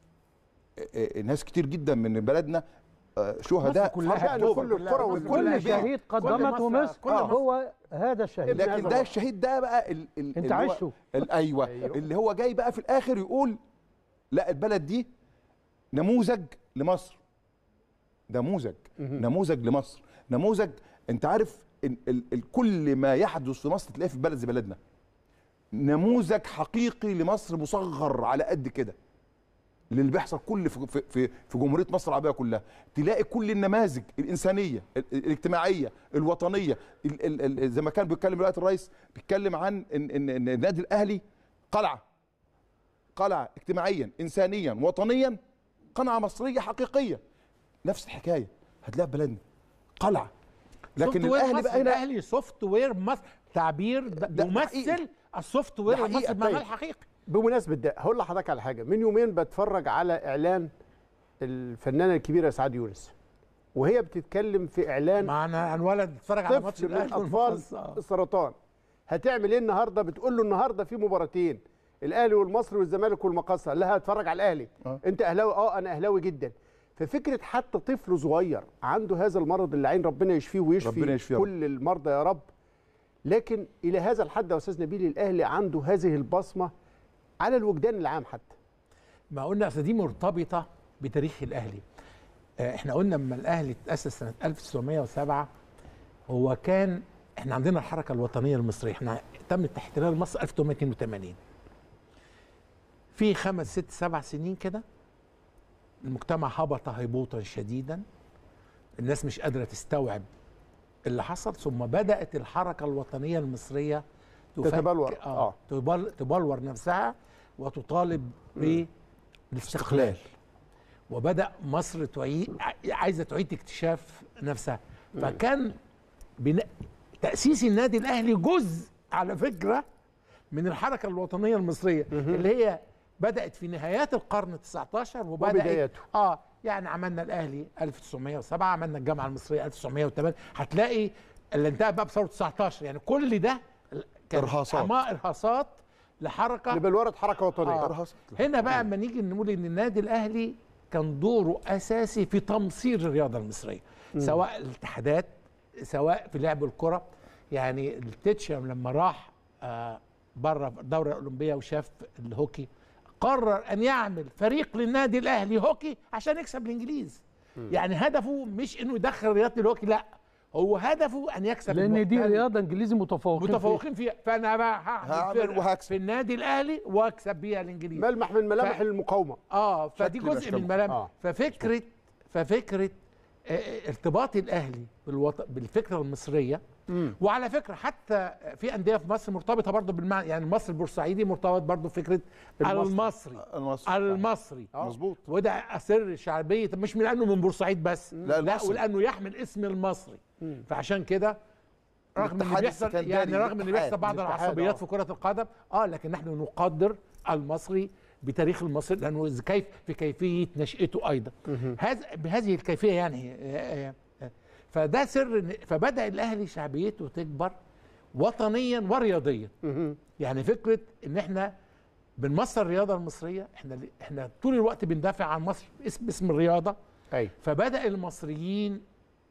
ناس كتير جدا من بلدنا شهداء في حرب اكتوبر. كل القرى وكل شهيد قدمته مصر آه. هو هذا الشهيد. لكن ده الشهيد ده بقى ال ال انت عشته. ايوه اللي هو جاي بقى في الاخر يقول لا البلد دي نموذج لمصر، نموذج نموذج لمصر، نموذج. انت عارف ال ال كل ما يحدث في مصر تلاقيه في بلد زي بلدنا، نموذج حقيقي لمصر مصغر على قد كده اللي بيحصل كل في في في جمهوريه مصر العربيه كلها. تلاقي كل النماذج الانسانيه الاجتماعيه الوطنيه، ال ال زي ما كان بيتكلم دلوقتي الرئيس، بيتكلم عن ان ان النادي الاهلي قلعه قلعه اجتماعيا انسانيا وطنيا، قلعه مصريه حقيقيه. نفس الحكايه هتلاقيها في بلدنا قلعه. لكن الاهلي بقى هنا الاهلي سوفت وير مصر، تعبير يمثل السوفت وير المصري بمعناه الحقيقي. بمناسبه ده هقول لحضرتك على حاجه. من يومين بتفرج على اعلان الفنانه الكبيره سعاد يونس وهي بتتكلم في اعلان معنا عن ولد اتفرج على ماتش الاهلي اطفال السرطان. هتعمل ايه النهارده؟ بتقول له النهارده في مباراتين، الاهلي والمصري والزمالك والمقصه. لا هتفرج على الاهلي. أه. انت اهلاوي؟ اه انا اهلاوي جدا. ففكره حتى طفل صغير عنده هذا المرض اللي عين ربنا يشفيه ويشفي ربنا يشفيه كل المرضى يا رب، لكن الى هذا الحد يا استاذ نبيل الاهلي عنده هذه البصمه على الوجدان العام. حتى ما قلنا اصل دي مرتبطه بتاريخ الاهلي. احنا قلنا لما الاهلي اتاسس سنه ألف وتسعمائة وسبعة هو كان احنا عندنا الحركه الوطنيه المصريه، احنا تم احتلال مصر ألف وثمانمائة واثنين وثمانين. في خمس ست سبع سنين كده المجتمع هبط هبوطا شديدا، الناس مش قادره تستوعب اللي حصل، ثم بدات الحركه الوطنيه المصريه تتبلور اه تبل... تبلور نفسها وتطالب بالاستقلال، وبدا مصر تعيد عايزه تعيد اكتشاف نفسها. فكان بنا... تاسيس النادي الاهلي جزء على فكره من الحركه الوطنيه المصريه اللي هي بدات في نهايات القرن التاسع عشر وبدات وبدايته. اه يعني عملنا الاهلي ألف وتسعمائة وسبعة، عملنا الجامعه المصريه ألف وتسعمائة وثمانية، هتلاقي اللي انتهى بقى بثوره تسعة عشر، يعني كل ده كان إرهاصات. ارهاصات لحركه لبلورة حركه وطنيه. آه. هنا بقى اما نيجي نقول ان النادي الاهلي كان دوره اساسي في تمصير الرياضه المصريه، م. سواء الاتحادات سواء في لعب الكره. يعني التتشم لما راح آه بره الدوره الاولمبيه وشاف الهوكي قرر ان يعمل فريق للنادي الاهلي هوكي عشان يكسب الانجليز. م. يعني هدفه مش انه يدخل رياضه الهوكي، لا، هو هدفه ان يكسب، لان دي رياضه انجليزي متفوقين متفوقين فيها, فيها. فانا بقى هعمل وهكسب في النادي الاهلي واكسب بيها الانجليز، ملمح من ملامح ف... المقاومه. اه فدي جزء من ملامح. آه. ففكره ففكره آه ارتباط الاهلي بالوط... بالفكره المصريه. مم. وعلى فكره حتى في انديه في مصر مرتبطه برضه بالمعنى، يعني مصر البورسعيدي مرتبط برضه بفكره المصري المصري المصري مظبوط. وده اسر شعبيه، مش من انه من بورسعيد بس، لا, لا ولانه يحمل اسم المصري. مم. فعشان كده رغم ان بيحصل يعني رغم ان بيحصل بعض العصبيات في كره القدم، اه لكن نحن نقدر المصري بتاريخ المصري، لانه كيف في كيفيه نشأته ايضا. هذا بهذه الكيفيه يعني آه آه فده سر. فبدأ الاهلي شعبيته تكبر وطنيا ورياضيا. يعني فكره ان احنا بنمصر الرياضه المصريه، احنا احنا طول الوقت بندافع عن مصر اسم اسم الرياضه. أي. فبدأ المصريين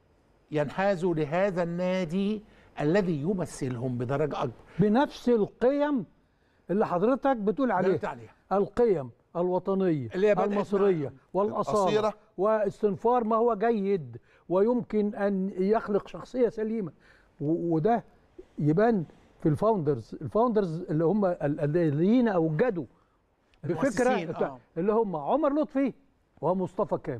ينحازوا لهذا النادي الذي يمثلهم بدرجه اكبر بنفس القيم اللي حضرتك بتقول عليها، عليها. القيم الوطنيه المصريه والاصاله واستنفار ما هو جيد ويمكن ان يخلق شخصيه سليمه، وده يبان في الفاوندرز الفاوندرز اللي هم الذين اوجدوا بفكره آه. اللي هم عمر لطفي ومصطفى كامل.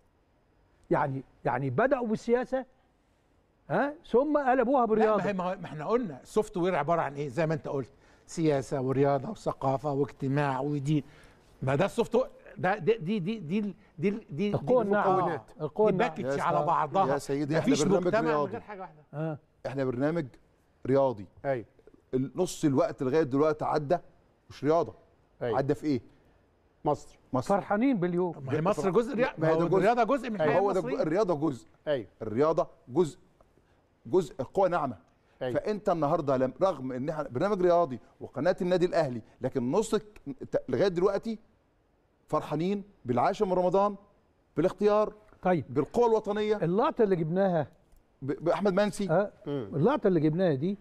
يعني يعني بداوا بالسياسه ها ثم قلبوها بالرياضه. لا ما, ما احنا قلنا السوفت وير عباره عن ايه؟ زي ما انت قلت، سياسه ورياضه وثقافه واجتماع ودين. ما ده السوفت وير ده دي دي دي دي دي دي القوى الناعمه، القوى باكج على بعضها. يا سيدي احنا مفيش برنامج مجتمع رياضي. من غير حاجه واحده. آه. احنا برنامج رياضي. ايوه نص الوقت لغايه دلوقتي عدى مش رياضه. أيوة. عدى في ايه؟ مصر مصر فرحانين باليوم. ما هي مصر جزء رياضة. ما هي ده جزء. الرياضه جزء من الحياه هو المصريه. ده الرياضه جزء. ايوه الرياضه جزء جزء القوى ناعمه. أيوة. فانت النهارده لم- رغم ان احنا برنامج رياضي وقناه النادي الاهلي، لكن نصك لغايه دلوقتي فرحانين بالعاشر من رمضان، بالاختيار، طيب بالقوى الوطنيه، اللقطه اللي جبناها ب- باحمد منسي. آه اللقطه اللي جبناها دي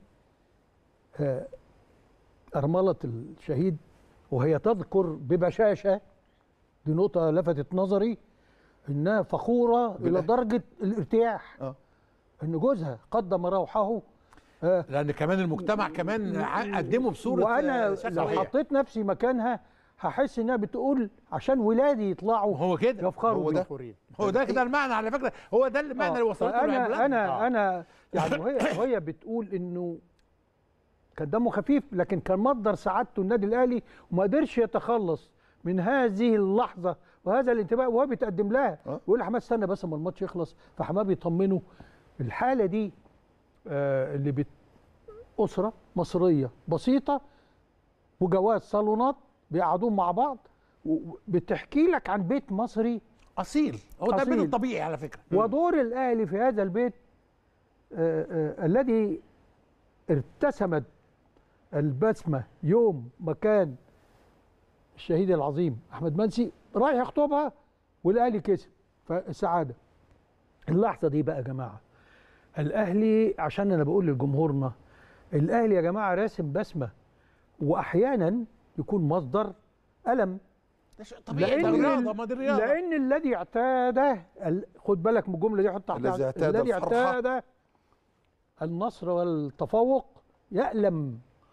آه ارمله الشهيد وهي تذكر ببشاشه، دي نقطه لفتت نظري، انها فخوره الى درجه الارتياح. اه ان جوزها قدم روحه. آه لان كمان المجتمع كمان قدمه بصوره وانا لو حطيت نفسي مكانها هحس انها بتقول عشان ولادي يطلعوا هو كده يفخروا هو ده. بيه. هو ده كده المعنى على فكره، هو ده المعنى آه. اللي وصلت له انا العبلة. انا آه. انا يعني وهي وهي بتقول انه كان دمه خفيف، لكن كان مصدر سعادته النادي الاهلي وما قدرش يتخلص من هذه اللحظه وهذا الانتباه وهو بيتقدم لها. آه. يقول لحماد استنى بس اما الماتش يخلص، فحماه بيطمنه. الحاله دي آه اللي بت اسره مصريه بسيطه وجواز صالونات بيقعدون مع بعض وبتحكي لك عن بيت مصري اصيل. هو ده أصيل. البيت الطبيعي على فكره. ودور الاهلي في هذا البيت آه آه الذي ارتسمت البسمه يوم ما كان الشهيد العظيم احمد منسي رايح يخطبها والاهلي كسب، فالسعاده. اللحظه دي بقى يا جماعه الاهلي، عشان انا بقول لجمهورنا الاهلي يا جماعه راسم بسمه واحيانا يكون مصدر الم. ده شيء طبيعي، ده رياضه، ما دي رياضه. لان الذي اعتاد، خد بالك من الجمله دي، حط تحتها الذي اعتاد الذي الفرحة. اعتاد النصر والتفوق يألم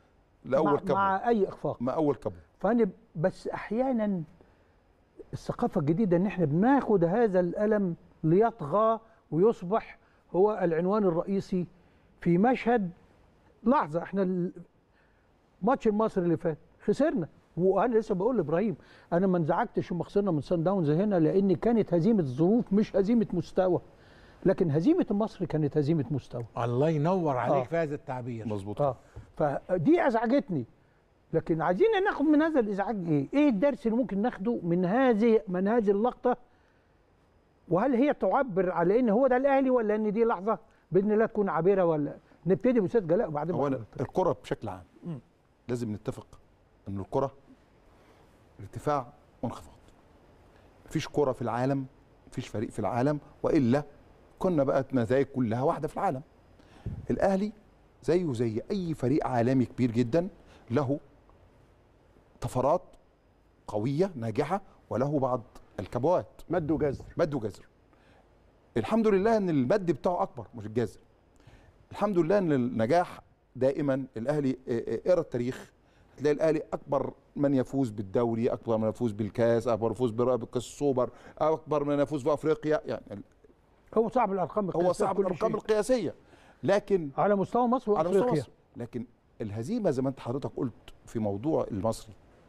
لاول مع, كبوه مع اي اخفاق. مع اول كبوه. فانا بس احيانا الثقافه الجديده ان احنا بناخد هذا الالم ليطغى ويصبح هو العنوان الرئيسي في مشهد. لحظه، احنا ماتش المصري اللي فات خسرنا، وانا لسه بقول لابراهيم انا ما انزعجتش وما خسرنا من سان داونز هنا، لان كانت هزيمه ظروف مش هزيمه مستوى، لكن هزيمه المصري كانت هزيمه مستوى. الله ينور عليك آه. في هذا التعبير. مظبوط. اه فدي ازعجتني، لكن عايزين ناخد من هذا الازعاج ايه؟ ايه الدرس اللي ممكن ناخده من هذه من هذه اللقطه؟ وهل هي تعبر على ان هو ده الاهلي، ولا ان دي لحظه باذن الله تكون عابره؟ ولا نبتدي باستاذ جلاء وبعدين اولا الكره بشكل عام م. لازم نتفق ان الكره ارتفاع وانخفاض. مفيش كره في العالم، مفيش فريق في العالم والا كنا بقت نتائج كلها واحده في العالم. الاهلي زيه زي اي فريق عالمي كبير جدا، له طفرات قويه ناجحه وله بعض الكبوات. مد وجزر. مد وجزر. الحمد لله ان المد بتاعه اكبر مش الجزر. الحمد لله ان النجاح دائما الاهلي اقرا التاريخ هتلاقي الاهلي اكبر من يفوز بالدوري، اكبر من يفوز بالكاس، اكبر من يفوز بكاس السوبر، اكبر من يفوز بافريقيا. يعني هو صعب الارقام القياسيه، هو صعب الارقام شيء. القياسيه، لكن على مستوى مصر وافريقيا. على مستوى مصر. لكن الهزيمه زي ما انت حضرتك قلت في موضوع المصري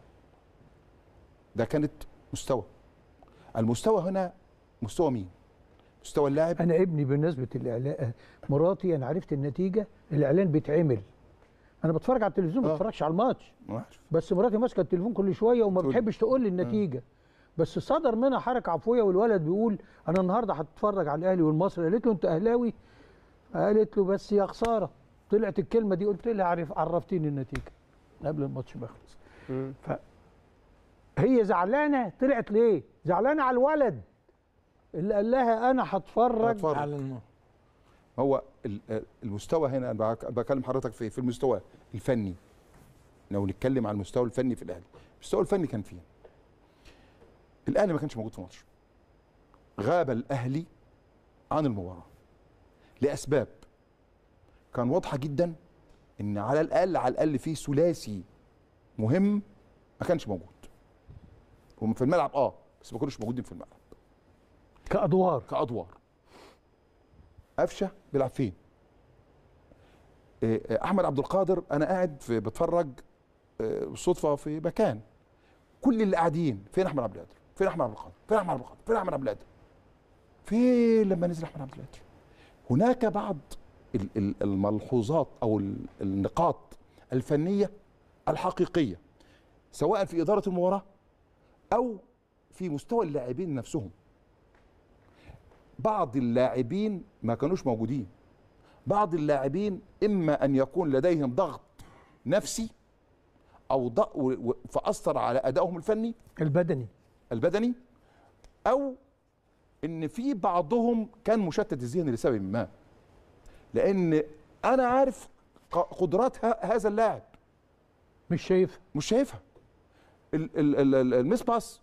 ده كانت مستوى. المستوى هنا مستوى مين؟ مستوى اللاعب. انا ابني بالنسبه للاعلان مراتي انا عرفت النتيجه، الاعلان بيتعمل، انا بتفرج على التلفزيون ما بتفرجش على الماتش، بس مراتي ماسكه التليفون كل شويه وما بتحبش تقول لي النتيجه. بس صدر منها حركه عفويه والولد بيقول انا النهارده هتفرج على الاهلي والمصري. قالت له انت اهلاوي؟ قالت له بس يا خساره. طلعت الكلمه دي، قلت لها عرف عرفتيني النتيجه قبل الماتش ما يخلص. فهي زعلانه، طلعت ليه؟ زعلانه على الولد اللي قال لها انا هتفرج على الم... هو المستوى هنا انا بكلم حضرتك في في المستوى الفني. لو نتكلم عن المستوى الفني في الاهلي، المستوى الفني كان فين؟ الاهلي ما كانش موجود في الماتش. غاب الاهلي عن المباراه لاسباب كان واضحه جدا، ان على الاقل على الاقل في ثلاثي مهم ما كانش موجود. هم في الملعب اه بس ما كانوش موجودين في الملعب كادوار. كادوار قفشه بيلعب فين؟ احمد عبد القادر انا قاعد في بتفرج بالصدفه في مكان، كل اللي قاعدين فين احمد عبد القادر؟ فين احمد عبد القادر؟ فين احمد عبد القادر؟ فين احمد عبد القادر؟ فين لما نزل احمد عبد القادر؟ هناك بعض الملحوظات او النقاط الفنيه الحقيقيه سواء في اداره المباراه او في مستوى اللاعبين نفسهم. بعض اللاعبين ما كانوش موجودين، بعض اللاعبين اما ان يكون لديهم ضغط نفسي او ضغط فاثر على ادائهم الفني البدني البدني او ان في بعضهم كان مشتت الذهن لسبب ما، لان انا عارف قدرات هذا اللاعب مش شايفها مش شايفها. الميس باس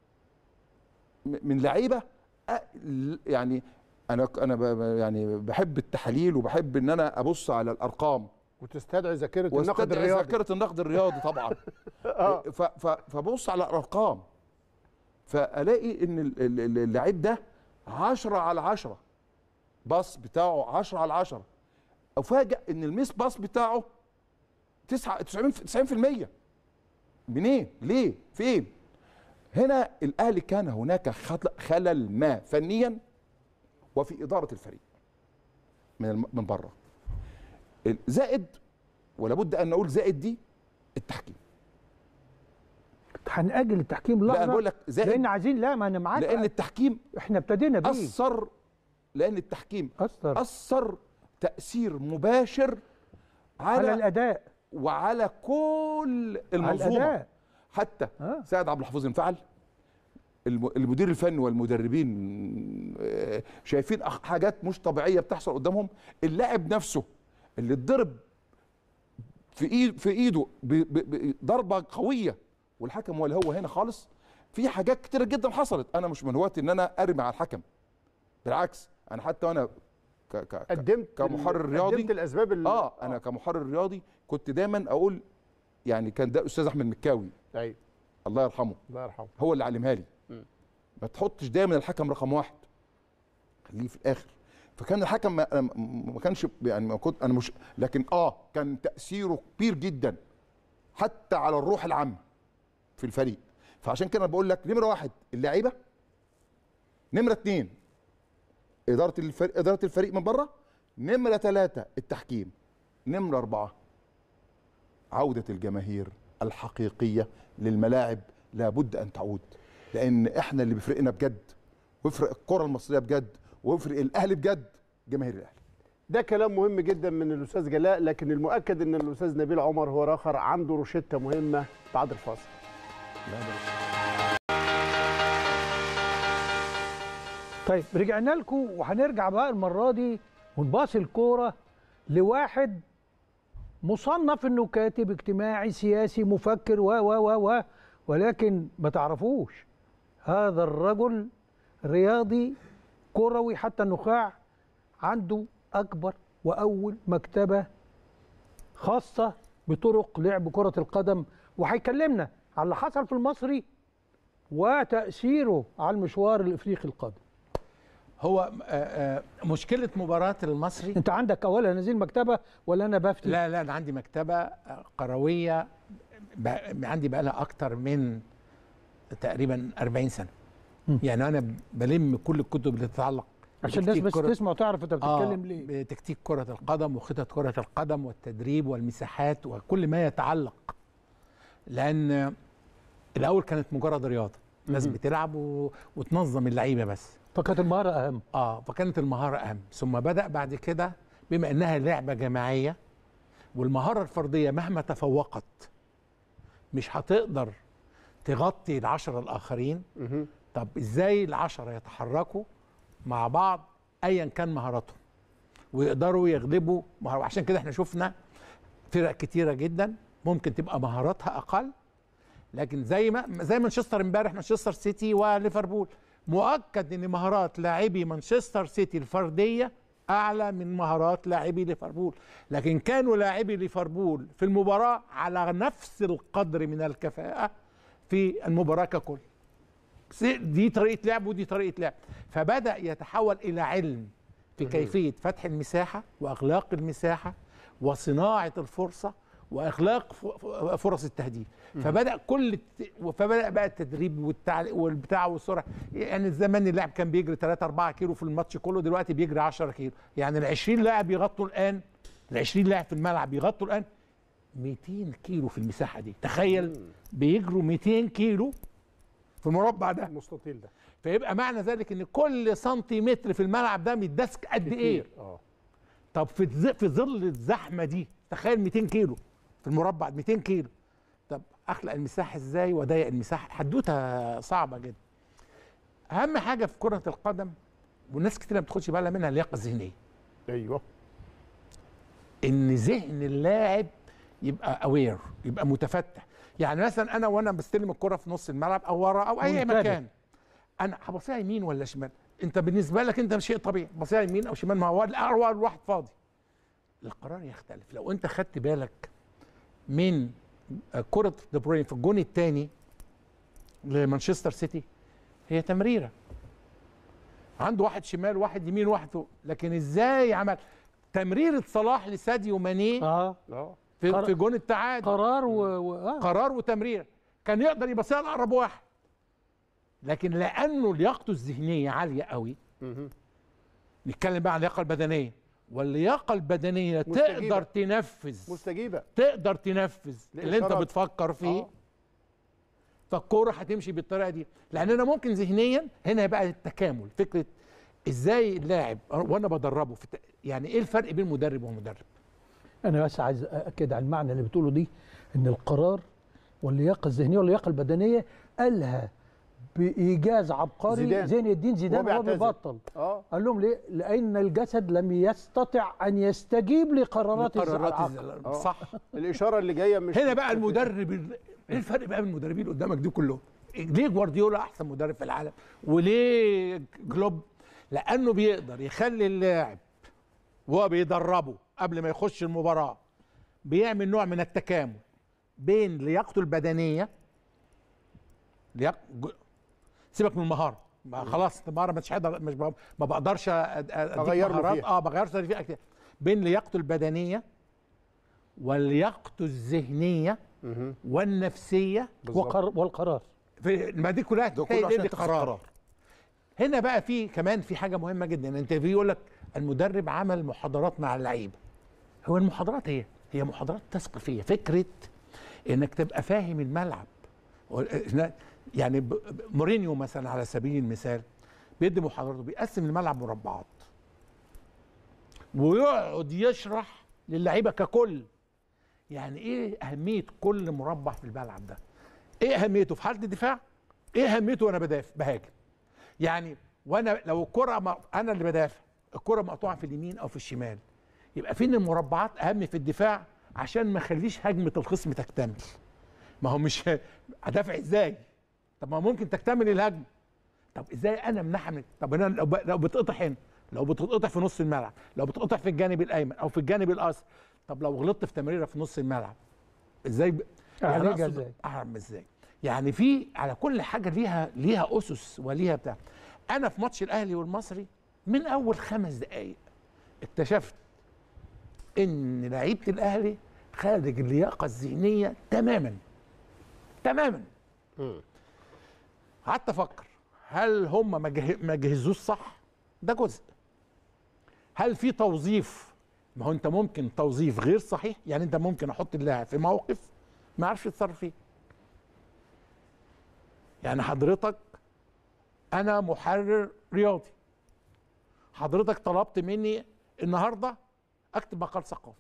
من لعيبه يعني انا انا يعني بحب التحاليل وبحب ان انا ابص على الارقام وتستدعي ذاكره النقد الرياضي. ذاكره النقد الرياضي طبعا. فببص على الارقام فالاقي ان اللعيب ده عشرة على عشرة، باص بتاعه عشرة على عشرة، افاجئ ان الميس باص بتاعه تسعة تسعين في المية. منين؟ ليه؟ فين؟ هنا الاهلي كان هناك خلل ما فنيا وفي اداره الفريق من من بره. زائد ولا بد ان نقول زائد دي التحكيم. هنأجل التحكيم لحظه. لا انا بقول لك زائد لان عايزين، لا ما انا معاك، لان التحكيم احنا ابتدينا بيه اثر، لان التحكيم اثر اثر تاثير مباشر على, على الاداء وعلى كل المنظومه. على الأداء. حتى آه. سيد عبد الحفيظ انفعل، المدير الفني والمدربين شايفين حاجات مش طبيعيه بتحصل قدامهم. اللاعب نفسه اللي اتضرب في ايد في ايده ضربه قويه والحكم ولا هو هنا خالص. في حاجات كتيره جدا حصلت. انا مش من هواة ان انا ارمي على الحكم، بالعكس انا حتى وانا ك ك قدمت كمحرر رياضي قدمت الاسباب اللي اه انا كمحرر رياضي كنت دايما اقول يعني كان ده الاستاذ احمد مكاوي ايوه الله يرحمه، الله يرحمه، هو اللي علمها لي. م. ما تحطش دايما الحكم رقم واحد، خليه في الاخر. فكان الحكم ما, ما كانش يعني ما كنت انا مش، لكن اه كان تاثيره كبير جدا حتى على الروح العامه في الفريق. فعشان كده بقول لك نمره واحد اللعيبه، نمره اثنين اداره الفريق اداره الفريق من بره، نمره ثلاثه التحكيم، نمره اربعه عوده الجماهير الحقيقيه للملاعب لابد ان تعود، لان احنا اللي بيفرقنا بجد ويفرق الكره المصريه بجد ويفرق الاهلي بجد جماهير الاهلي. ده كلام مهم جدا من الاستاذ جلاء، لكن المؤكد ان الاستاذ نبيل عمر هو الاخر عنده روشته مهمه بعد الفاصل. طيب رجعنا لكم وهنرجع بقى المره دي ونباصي الكوره لواحد مصنف انه كاتب اجتماعي سياسي مفكر و و و و ولكن ما تعرفوش هذا الرجل رياضي كروي حتى النخاع، عنده اكبر واول مكتبه خاصه بطرق لعب كره القدم، وهيكلمنا على اللي حصل في المصري وتاثيره على المشوار الافريقي القادم. هو مشكله مباراه المصري، انت عندك اولا هذه المكتبه ولا انا بفتي؟ لا لا انا عندي مكتبه قرويه عندي بقى لها اكتر من تقريبا أربعين سنه. م. يعني انا بلم كل الكتب اللي تتعلق عشان الناس بس تسمع وتعرف انت بتتكلم آه ليه. بتكتيك كره القدم وخطط كره القدم والتدريب والمساحات وكل ما يتعلق، لان الاول كانت مجرد رياضه، ناس بتلعب و... وتنظم اللعيبه بس، فكانت المهاره اهم. اه فكانت المهاره اهم، ثم بدا بعد كده بما انها لعبه جماعيه والمهاره الفرديه مهما تفوقت مش هتقدر تغطي العشرة الاخرين. طب ازاي العشرة يتحركوا مع بعض ايا كان مهاراتهم ويقدروا يغلبوا مهارة. عشان كده احنا شفنا فرق كتيره جدا ممكن تبقى مهاراتها اقل، لكن زي ما زي مانشستر امبارح، مانشستر سيتي وليفربول، مؤكد ان مهارات لاعبي مانشستر سيتي الفرديه اعلى من مهارات لاعبي ليفربول، لكن كانوا لاعبي ليفربول في المباراه على نفس القدر من الكفاءه في المباراه ككل. دي طريقه لعب ودي طريقه لعب، فبدا يتحول الى علم في كيفيه فتح المساحه واغلاق المساحه وصناعه الفرصه واغلاق فرص التهديف. فبدا كل فبدا بقى التدريب والتعليق والبتاع والسرعه. يعني زمان اللاعب كان بيجري ثلاثة أربعة كيلو في الماتش كله، دلوقتي بيجري عشرة كيلو. يعني ال عشرين لاعب يغطوا الان ال عشرين لاعب في الملعب يغطوا الان مئتين كيلو في المساحه دي. تخيل بيجروا مئتين كيلو في المربع ده المستطيل ده، فيبقى معنى ذلك ان كل سنتيمتر في الملعب ده متداس قد ايه؟ اه طب في في ظل الزحمه دي تخيل مئتين كيلو في المربع، مئتين كيلو. طب اخلق المساحه ازاي واضيق المساحه؟ حدوته صعبه جدا. اهم حاجه في كره القدم والناس كتير ما بتاخدش بالها منها اللياقه الذهنيه. ايوه، ان ذهن اللاعب يبقى اوير، يبقى متفتح. يعني مثلا انا وانا بستلم الكره في نص الملعب او ورا او اي مكان، مكان انا هبصيها يمين ولا شمال؟ انت بالنسبه لك انت شيء طبيعي بصيها يمين او شمال، ما هو الواحد فاضي. القرار يختلف لو انت خدت بالك من كرة دي بروين في الجون الثاني لمانشستر سيتي، هي تمريرة عنده واحد شمال واحد يمين واحد فوق، لكن ازاي عمل تمريرة صلاح لساديو ماني اه في في جون التعادل، قرار و... و... آه. قرار وتمرير، كان يقدر يبصيها لأقرب واحد، لكن لأنه لياقته الذهنية عالية قوي. نتكلم بقى عن اللياقة البدنية، واللياقه البدنيه مستجيبة. تقدر تنفذ مستجيبه تقدر تنفذ اللي انت بتفكر فيه. آه. فالكوره هتمشي بالطريقه دي، لان انا ممكن ذهنيا هنا بقى التكامل، فكره ازاي اللاعب وانا بدربه في يعني ايه الفرق بين مدرب ومدرب. انا بس عايز اكد على المعنى اللي بتقوله دي، ان القرار واللياقه الذهنيه واللياقه البدنيه قالها بايجاز عبقري زين الدين زيدان وهو بيبطل. آه. قال لهم ليه؟ لان الجسد لم يستطع ان يستجيب لقرارات العقل. صح. الاشاره اللي جايه مش هنا بقى المدرب. ايه الفرق بقى بين المدربين اللي قدامك دي كلهم؟ ليه جوارديولا احسن مدرب في العالم وليه كلوب؟ لانه بيقدر يخلي اللاعب وهو بيدربه قبل ما يخش المباراه بيعمل نوع من التكامل بين لياقته البدنيه لياق... سيبك من المهاره، خلاص المهاره مش هقدر مش ب... ما بقدرش اغير له فيها. اه بغير له فيها كتير. بين لياقته البدنيه ولياقته الذهنيه والنفسيه وقر... والقرار. في ما دي كلها ده كله عشان تاخد قرار. هنا بقى في كمان في حاجه مهمه جدا، انت بيقول لك المدرب عمل محاضرات مع اللعيبه. هو المحاضرات هي هي محاضرات تثقيفيه، فكره انك تبقى فاهم الملعب. يعني مورينيو مثلا على سبيل المثال بيدي محاضراته بيقسم الملعب مربعات ويقعد يشرح للعيبه ككل يعني ايه اهميه كل مربع في الملعب ده، ايه اهميته في حاله الدفاع، ايه اهميته وانا بدافع بهاجم. يعني وانا لو الكره م... انا اللي بدافع الكره مقطوعه في اليمين او في الشمال، يبقى فين المربعات اهم في الدفاع عشان ما اخليش هجمه الخصم تكتمل. ما هو مش هدافع ازاي؟ طب ما ممكن تكتمل الهجمه. طب ازاي انا امنعها من طب انا لو, ب... لو بتقطع هنا، لو بتقطع في نص الملعب، لو بتقطع في الجانب الايمن او في الجانب الايسر، طب لو غلطت في تمريره في نص الملعب ازاي ب... يعني اعالجها ازاي؟ اعرف ازاي؟ يعني في على كل حاجه ليها ليها اسس وليها بتاع. انا في ماتش الاهلي والمصري من اول خمس دقائق اكتشفت ان لعيبه الاهلي خارج اللياقه الذهنيه تماما تماما. قعدت افكر هل هم ما جهزوش صح؟ ده جزء. هل في توظيف؟ ما هو انت ممكن توظيف غير صحيح، يعني انت ممكن احط اللاعب في موقف ما يعرفش يتصرف فيه. يعني حضرتك انا محرر رياضي، حضرتك طلبت مني النهارده اكتب مقال ثقافي،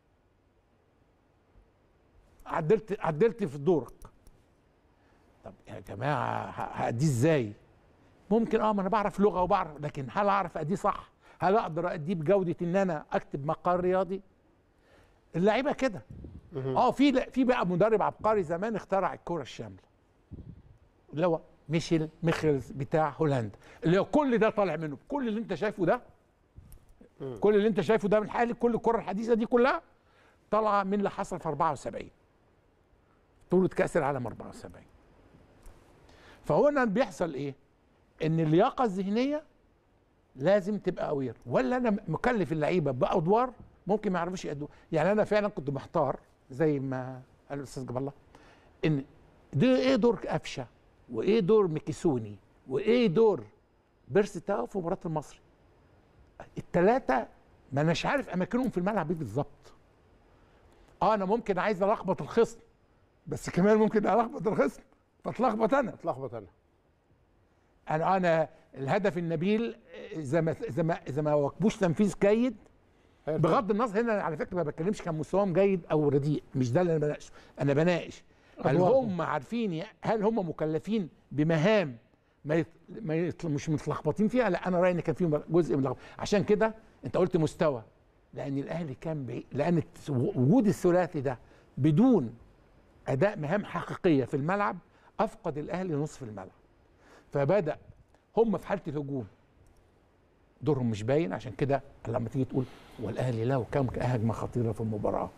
عدلت عدلت في دورك. طب يا جماعه هاديه ازاي؟ ممكن اه ما انا بعرف لغه وبعرف، لكن هل اعرف اديه صح؟ هل اقدر اديه بجوده ان انا اكتب مقال رياضي؟ اللعيبه كده. اه في في بقى مدرب عبقري زمان اخترع الكره الشامله، اللي هو ميشيل ميخلز بتاع هولندا، اللي هو كل ده طالع منه، كل اللي انت شايفه ده كل اللي انت شايفه ده من حالي، كل الكره الحديثه دي كلها طالعه من اللي حصل في أربعة وسبعين، بطوله كاس العالم أربعة وسبعين. فهنا بيحصل ايه؟ ان اللياقه الذهنيه لازم تبقى اوير، ولا انا مكلف اللعيبه بادوار ممكن ما يعرفوش يأدوها. يعني انا فعلا كنت محتار زي ما قال الاستاذ جاب الله ان ده ايه دور قفشه وايه دور ميكيسوني وايه دور بيرسي تاو في مباراه المصري. الثلاثه ما اناش عارف اماكنهم في الملعب ايه بالظبط. اه انا ممكن عايز الخبط الخصم، بس كمان ممكن الخبط الخصم فتلخبط انا اتلخبط انا انا انا الهدف النبيل اذا ما اذا ما اذا ما واكبوش تنفيذ جيد، بغض النظر هنا على فكره ما بتكلمش كان مستواهم جيد او رديء، مش ده اللي انا بناقشه، انا بناقش هل هم عارفين، هل هم مكلفين بمهام ما يت... ما يت... مش متلخبطين فيها؟ لا انا رايي ان كان فيهم جزء من اللخبطه. عشان كده انت قلت مستوى، لان الاهلي كان بعيد، لان وجود الثلاثي ده بدون اداء مهام حقيقيه في الملعب افقد الاهلي نصف الملعب. فبدا هم في حاله الهجوم دورهم مش باين. عشان كده لما تيجي تقول والاهلي له كم هجمه خطيره في المباراه،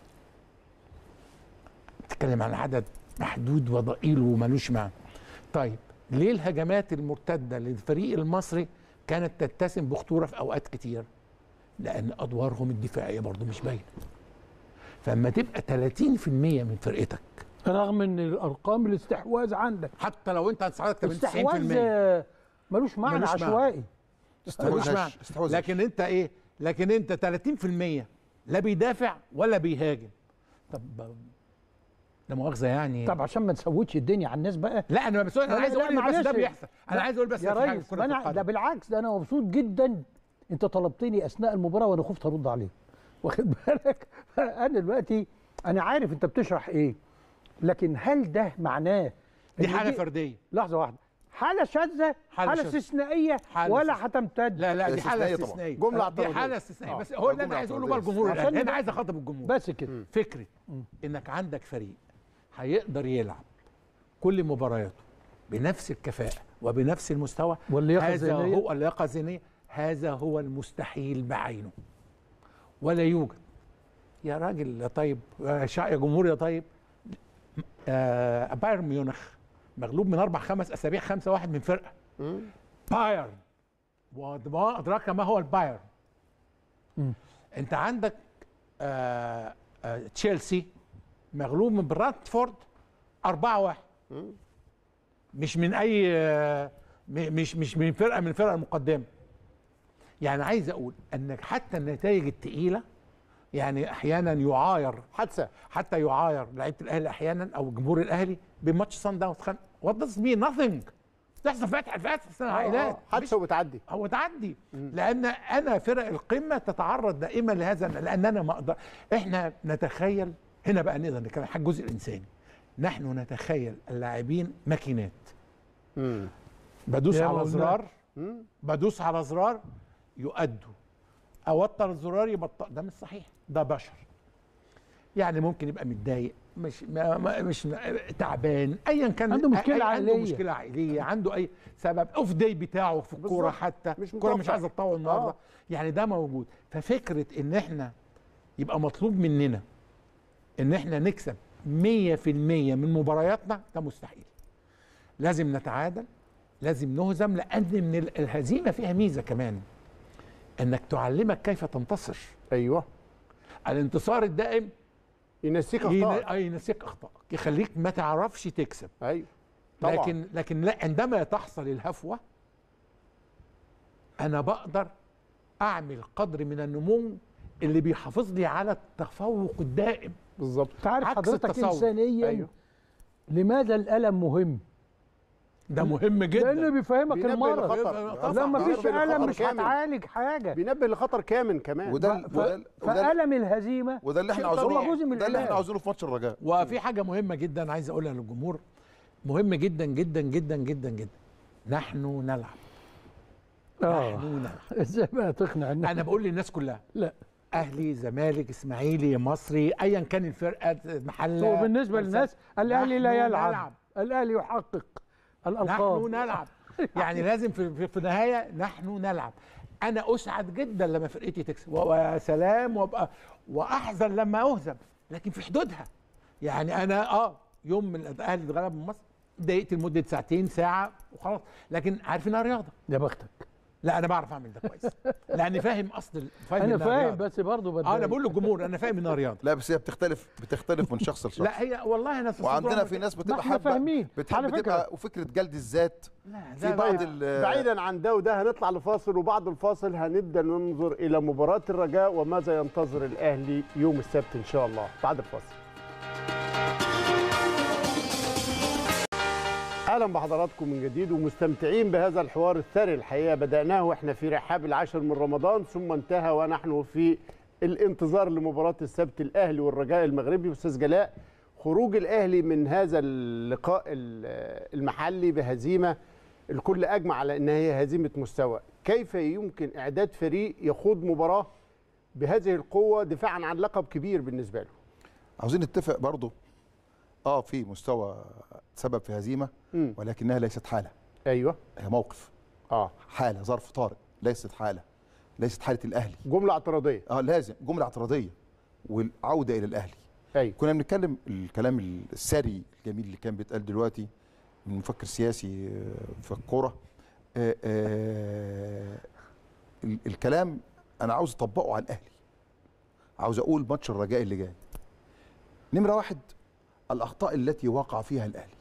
بتتكلم عن عدد محدود وضئيل ومالوش معنى. طيب ليه الهجمات المرتده للفريق المصري كانت تتسم بخطوره في اوقات كتير؟ لان ادوارهم الدفاعيه برضو مش باينه. فاما تبقى ثلاثين في المية من فرقتك رغم ان الارقام الاستحواذ عندك، حتى لو انت هتصعدك تسعين في المية استحواذ ملوش معنى، ملوش عشوائي ملوش معنى. لكن انت ايه؟ لكن انت ثلاثين في المية لا بيدافع ولا بيهاجم. طب لا مؤاخذه يعني، طب عشان ما نسوتش الدنيا على الناس بقى. لا انا بس انا عايز اقول بس ده بيحصل، انا عايز اقول بس يا ريس ده بالعكس، ده انا مبسوط جدا. انت طلبتني اثناء المباراه وانا خفت ارد عليك، واخد بالك؟ انا دلوقتي انا عارف انت بتشرح ايه، لكن هل ده معناه دي حاله فرديه؟ لحظه واحده، حاله شاذه، حاله, حالة استثنائيه ولا هتمتد؟ لا لا دي حاله استثنائيه، جمله دي حاله استثنائيه. بس هو اللي انا عايز اقوله بقى الجمهور، انا عايز اخاطب الجمهور بس كده. فكره انك عندك فريق هيقدر يلعب كل مبارياته بنفس الكفاءه وبنفس المستوى، واللياقه هذا هو اللياقه الذهنيه، هذا هو المستحيل بعينه. ولا يوجد يا راجل يا طيب يا جمهور يا طيب آه بايرن ميونخ مغلوب من اربع خمس اسابيع خمسة واحد من فرقه بايرن، وما ادراك ما هو البايرن. مم. انت عندك آه آه تشيلسي مغلوب من برانتفورد أربعة واحد، مش من اي آه مش مش من فرقه من الفرق المقدمه. يعني عايز اقول انك حتى النتائج الثقيله يعني احيانا يعاير حادثه، حتى يعاير لعيبه الاهلي احيانا او جمهور الاهلي بماتش سان داونز. وات داز مين نثينج، تحصل فتح فتح في العائلات، حادثه وبتعدي او تعدي. لان انا فرق القمه تتعرض دائما لهذا، لان انا ما اقدر. احنا نتخيل هنا بقى نقدر نتكلم عن الجزء الانساني. نحن نتخيل اللاعبين ماكينات، امم بدوس يا على مولانا. زرار مم. بدوس على زرار يؤدوا، اوتر الزرار يبطل. ده مش صحيح، ده بشر. يعني ممكن يبقى متضايق، مش ما ما مش تعبان، ايا كان، عنده مشكلة أي عائلية. عنده مشكله عائليه، عنده اي سبب، اوف داي بتاعه في الكوره، بالظبط. حتى مش الكوره مش متوقع. عايزه تطول النهارده. آه. يعني ده موجود. ففكره ان احنا يبقى مطلوب مننا ان احنا نكسب مية في المية من مبارياتنا، ده مستحيل. لازم نتعادل، لازم نهزم، لان من ال- الهزيمه فيها ميزه كمان، انك تعلمك كيف تنتصر. ايوه، الانتصار الدائم ينسيك ين- اخطائك. أي ينسيك اخطائك، يخليك ما تعرفش تكسب. ايوه طبعا. لكن لكن لا، عندما تحصل الهفوه انا بقدر اعمل قدر من النمو اللي بيحافظ لي على التفوق الدائم. بالظبط. انت عارف عكس حضرتك التصور. انسانيا أيوه. لماذا الالم مهم؟ ده مهم جدا. لانه بيفهمك بينبه المرض. لخطر. طبعاً. لما بينبه فيش الم لخطر مش كامل. هتعالج حاجه. بينبه لخطر كامن كمان. وده ف... وده وده, فالم الهزيمه وده اللي احنا شيء عاوزينه، طبيعي. جزء من ده اللي احنا العلاج. عاوزينه في ماتش الرجاء. وفي حاجه مهمه جدا عايز اقولها للجمهور، مهم جدا جدا جدا جدا جدا. نحن نلعب، اه نحن نلعب. ازاي بقى تقنع الناس؟ انا بقول للناس كلها، لا، اهلي، زمالك، اسماعيلي، مصري، ايا كان الفرقه، محله. هو بالنسبه للناس الاهلي لا نحن يلعب، نلعب. الاهلي يحقق الالقاب. نحن نلعب. يعني لازم في, في, في النهايه نحن نلعب. انا اسعد جدا لما فرقتي تكسب، ويا سلام، وابقى واحزن لما اهزم، لكن في حدودها. يعني انا اه يوم من الاهلي اتغلب من مصر ضايقت لمده ساعتين ساعه وخلاص، لكن عارف انها رياضه. يا بختك. لا انا بعرف اعمل ده كويس، لاني فاهم اصل، فاهم انا إنها فاهم رياضة. بس برضه اه انا بقول للجمهور انا فاهم انها رياضه. لا بس هي بتختلف بتختلف من شخص لشخص. لا هي والله انا وعندنا في ناس بتبقى احنا حابه فاهمين. بتحب على فكرة. تبقى، وفكره جلد الذات لا في لا بعض لا. ال- بعيدا عن ده وده هنطلع لفاصل، وبعد الفاصل هنبدا ننظر الى مباراه الرجاء وماذا ينتظر الاهلي يوم السبت ان شاء الله بعد الفاصل. اهلا بحضراتكم من جديد ومستمتعين بهذا الحوار الثري. الحقيقه بداناه واحنا في رحاب العاشر من رمضان، ثم انتهى ونحن في الانتظار لمباراه السبت الاهلي والرجاء المغربي. استاذ جلاء، خروج الاهلي من هذا اللقاء المحلي بهزيمه الكل اجمع على انها هي هزيمه مستوى، كيف يمكن اعداد فريق يخوض مباراه بهذه القوه دفاعا عن لقب كبير بالنسبه له؟ عاوزين نتفق برضه، اه في مستوى سبب في هزيمه، مم. ولكنها ليست حاله، ايوه هي موقف، اه حاله، ظرف طارئ، ليست حاله، ليست حاله الاهلي. جمله اعتراضيه. اه لازم جمله اعتراضيه والعوده الى الاهلي. ايوه كنا بنتكلم الكلام السري الجميل اللي كان بيتقال دلوقتي من مفكر سياسي آه، في الكوره، آه، آه، ال- الكلام انا عاوز اطبقه على الاهلي. عاوز اقول ماتش الرجاء اللي جاي، نمره واحد، الاخطاء التي وقع فيها الاهلي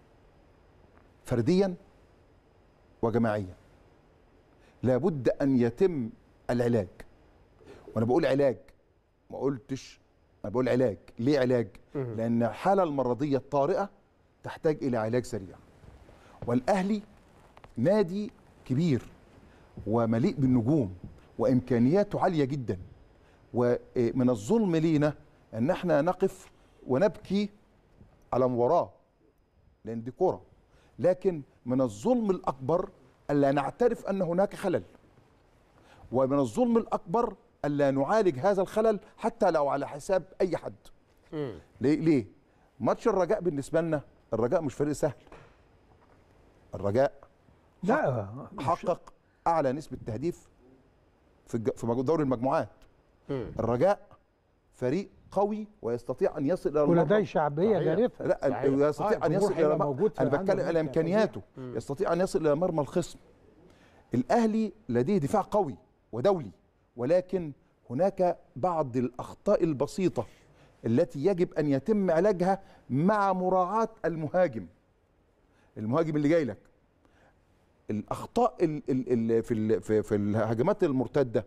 فرديا وجماعيا لابد ان يتم العلاج. وانا بقول علاج، ما قلتش، انا بقول علاج. ليه علاج؟ مهم. لان الحاله المرضيه الطارئه تحتاج الى علاج سريع، والاهلي نادي كبير ومليء بالنجوم وامكانياته عاليه جدا، ومن الظلم لينا ان احنا نقف ونبكي على مباراه لان دي كوره، لكن من الظلم الاكبر الا نعترف ان هناك خلل، ومن الظلم الاكبر الا نعالج هذا الخلل حتى لو على حساب اي حد. مم. ليه؟ ليه؟ ماتش الرجاء بالنسبه لنا، الرجاء مش فريق سهل. الرجاء لا حقق اعلى نسبه تهديف في الج- في مج- دوري المجموعات. مم. الرجاء فريق قوي ويستطيع ان يصل الى ولديه شعبيه جارفه. لا صحيح. يستطيع آه، ان يصل الجمهور الى هيبقى موجود في انا عنده بتكلم على ممكن امكانياته، يستطيع ان يصل الى مرمى الخصم. الاهلي لديه دفاع قوي ودولي، ولكن هناك بعض الاخطاء البسيطه التي يجب ان يتم علاجها مع مراعاه المهاجم المهاجم اللي جاي لك. الاخطاء ال ال ال في ال في, في الهجمات المرتده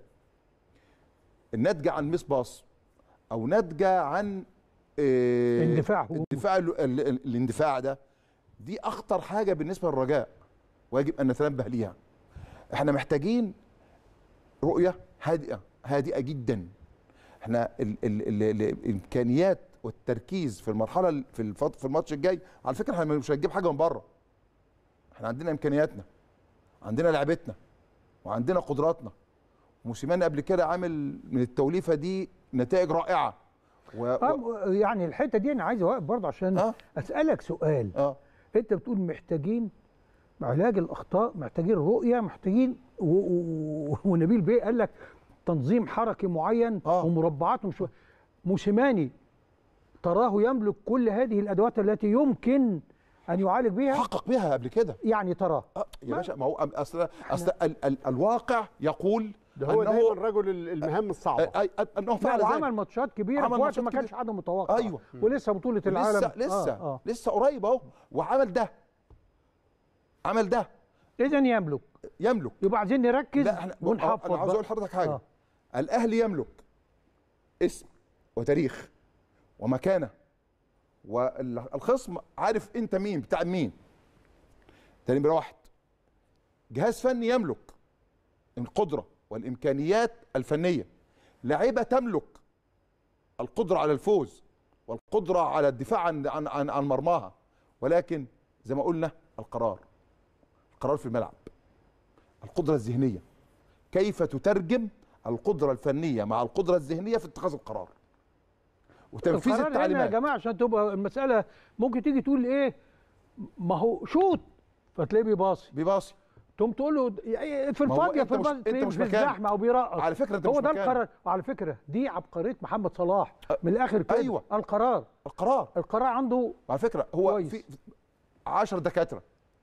الناتجه عن ميس باص او ناتجه عن آه اندفاع الدفاع ال ال الاندفاع ده، دي اخطر حاجه بالنسبه للرجاء ويجب ان نتنبه ليها. احنا محتاجين رؤيه هادئه هادئه جدا. احنا ال ال ال ال الامكانيات والتركيز في المرحله في الفط في الماتش الجاي، على فكره احنا مش هنجيب حاجه من بره. احنا عندنا امكانياتنا، عندنا لعبتنا، وعندنا قدراتنا. موسيماني قبل كده عامل من التوليفه دي نتائج رائعه. و... و... يعني الحته دي انا عايز اوقف برضه عشان أه؟ اسالك سؤال. اه انت بتقول محتاجين علاج الاخطاء، محتاجين رؤيه، محتاجين و... و... ونبيل بيه قال لك تنظيم حركي معين آه. ومربعات ومش موسيماني تراه يملك كل هذه الادوات التي يمكن ان يعالج بها، حقق بها قبل كده يعني تراه آه يا باشا. ما هو اصل اصل ال ال الواقع يقول ده هو دايما الرجل المهام الصعبه آه انه فعل وعمل ماتشات كبيره في وقت ما كانش حد متوقع. ايوه ولسه بطوله العالم لسه لسه آه آه. لسه قريب اهو، وعمل ده عمل ده اذا يملك يملك يبقى عايزين نركز لا احنا ونحفظ. انا عاوز اقول لحضرتك حاجه. آه. الاهلي يملك اسم وتاريخ ومكانه، والخصم عارف انت مين بتاع مين. تاني نمره واحد، جهاز فني يملك القدره والامكانيات الفنيه، لاعيبه تملك القدره على الفوز والقدره على الدفاع عن عن عن, عن مرماها، ولكن زي ما قلنا القرار القرار في الملعب، القدره الذهنيه، كيف تترجم القدره الفنيه مع القدره الذهنيه في اتخاذ القرار وتنفيذ التعليمات. يا جماعه عشان تبقى المساله ممكن تيجي تقول ايه، ما هو شوط فتلاقيه بيباصي بيباصي تقوم تقول له في الفاضيه في الباص انت مش في الزحمه او بيرقص. على فكره انت هو مش ده مكان. القرار. وعلى فكره دي عبقريه محمد صلاح من الاخر كده. ايوه القرار القرار القرار عنده. على فكره هو كويس. في عشر دكاتره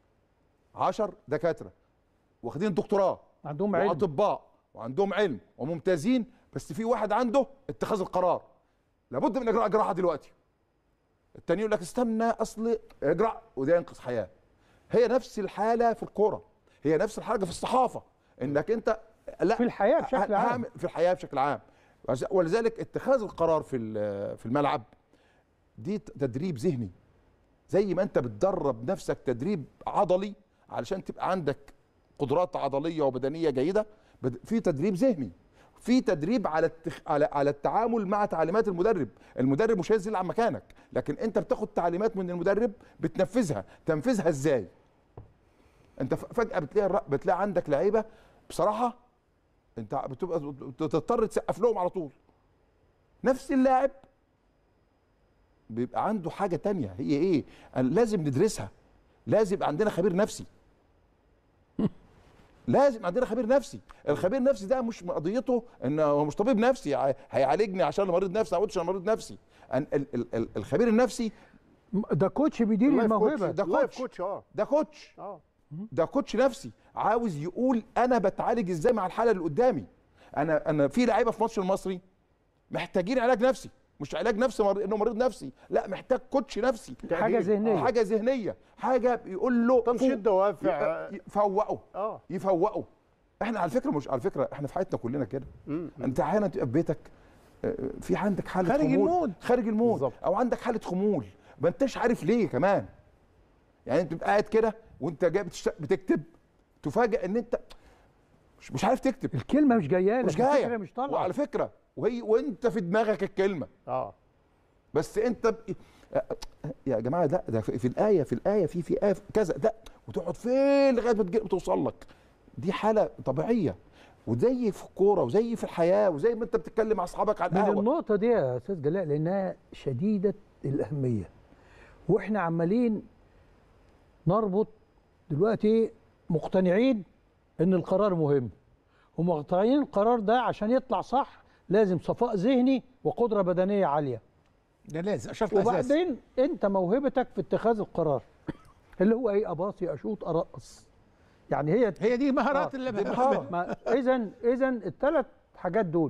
عشر دكاتره واخدين دكتوراه، عندهم علم واطباء وعندهم علم وممتازين، بس في واحد عنده اتخاذ القرار. لابد من اجراء جراحه دلوقتي. التاني يقول لك استنى اصل اجرع وده ينقذ حياه. هي نفس الحاله في الكوره، هي نفس الحاجه في الصحافه، انك انت لا في الحياه بشكل عام في الحياه بشكل عام. ولذلك اتخاذ القرار في في الملعب دي تدريب ذهني، زي ما انت بتدرب نفسك تدريب عضلي علشان تبقى عندك قدرات عضليه وبدنيه جيده، في تدريب ذهني، في تدريب على التخ... على على التعامل مع تعليمات المدرب. المدرب مش هينزل عن مكانك، لكن انت بتاخد تعليمات من المدرب بتنفذها. تنفذها ازاي؟ انت فجاه بتلاقي بتلاقي عندك لعيبه بصراحه انت بتبقى تضطر تسقف لهم على طول. نفس اللاعب بيبقى عنده حاجه تانية، هي ايه؟ لازم ندرسها، لازم يبقى عندنا خبير نفسي. لازم عندنا خبير نفسي. الخبير النفسي ده مش قضيته ان هو مش طبيب نفسي هيعالجني عشان مريض نفسي، او عشان مريض نفسي. الخبير النفسي ده كوتش بيدير الموهبه، ده كوتش كوتش اه ده كوتش اه ده كوتش نفسي عاوز يقول انا بتعالج ازاي مع الحاله اللي قدامي. انا انا في لعيبه في ماتش المصري محتاجين علاج نفسي، مش علاج نفسي مر... انه مريض نفسي، لا محتاج كوتش نفسي، حاجه ذهنيه حاجه ذهنيه حاجه يقول له تنشيط دوافع، يفوقه اه يفوقه. احنا على فكره مش على فكره احنا في حياتنا كلنا كده. انت احيانا تبقى في بيتك في عندك حاله خارج خمول المود خارج المود بالزبط. او عندك حاله خمول ما انتش عارف ليه كمان. يعني انت بتبقى قاعد كده وانت جاي بتكتب تفاجئ ان انت مش, مش عارف تكتب، الكلمه مش جايه لك، مش جايه مش طالعه. وعلى فكره وهي وانت في دماغك الكلمه اه بس انت ب... يا جماعه لا ده في الايه في الايه في في ايه كذا ده وتقعد فين لغايه ما توصل لك. دي حاله طبيعيه، وزي في الكوره وزي في الحياه وزي ما انت بتتكلم مع اصحابك على القهوه. من النقطه دي يا استاذ جلاء لانها شديده الاهميه، واحنا عمالين نربط دلوقتي مقتنعين ان القرار مهم، ومقتنعين القرار ده عشان يطلع صح لازم صفاء ذهني وقدره بدنيه عاليه. ده لازم شرط اساسي. وبعدين انت موهبتك في اتخاذ القرار اللي هو ايه؟ اباصي، اشوط، ارقص. يعني هي هي دي مهارات آه. اللي اذا اذا الثلاث حاجات دول.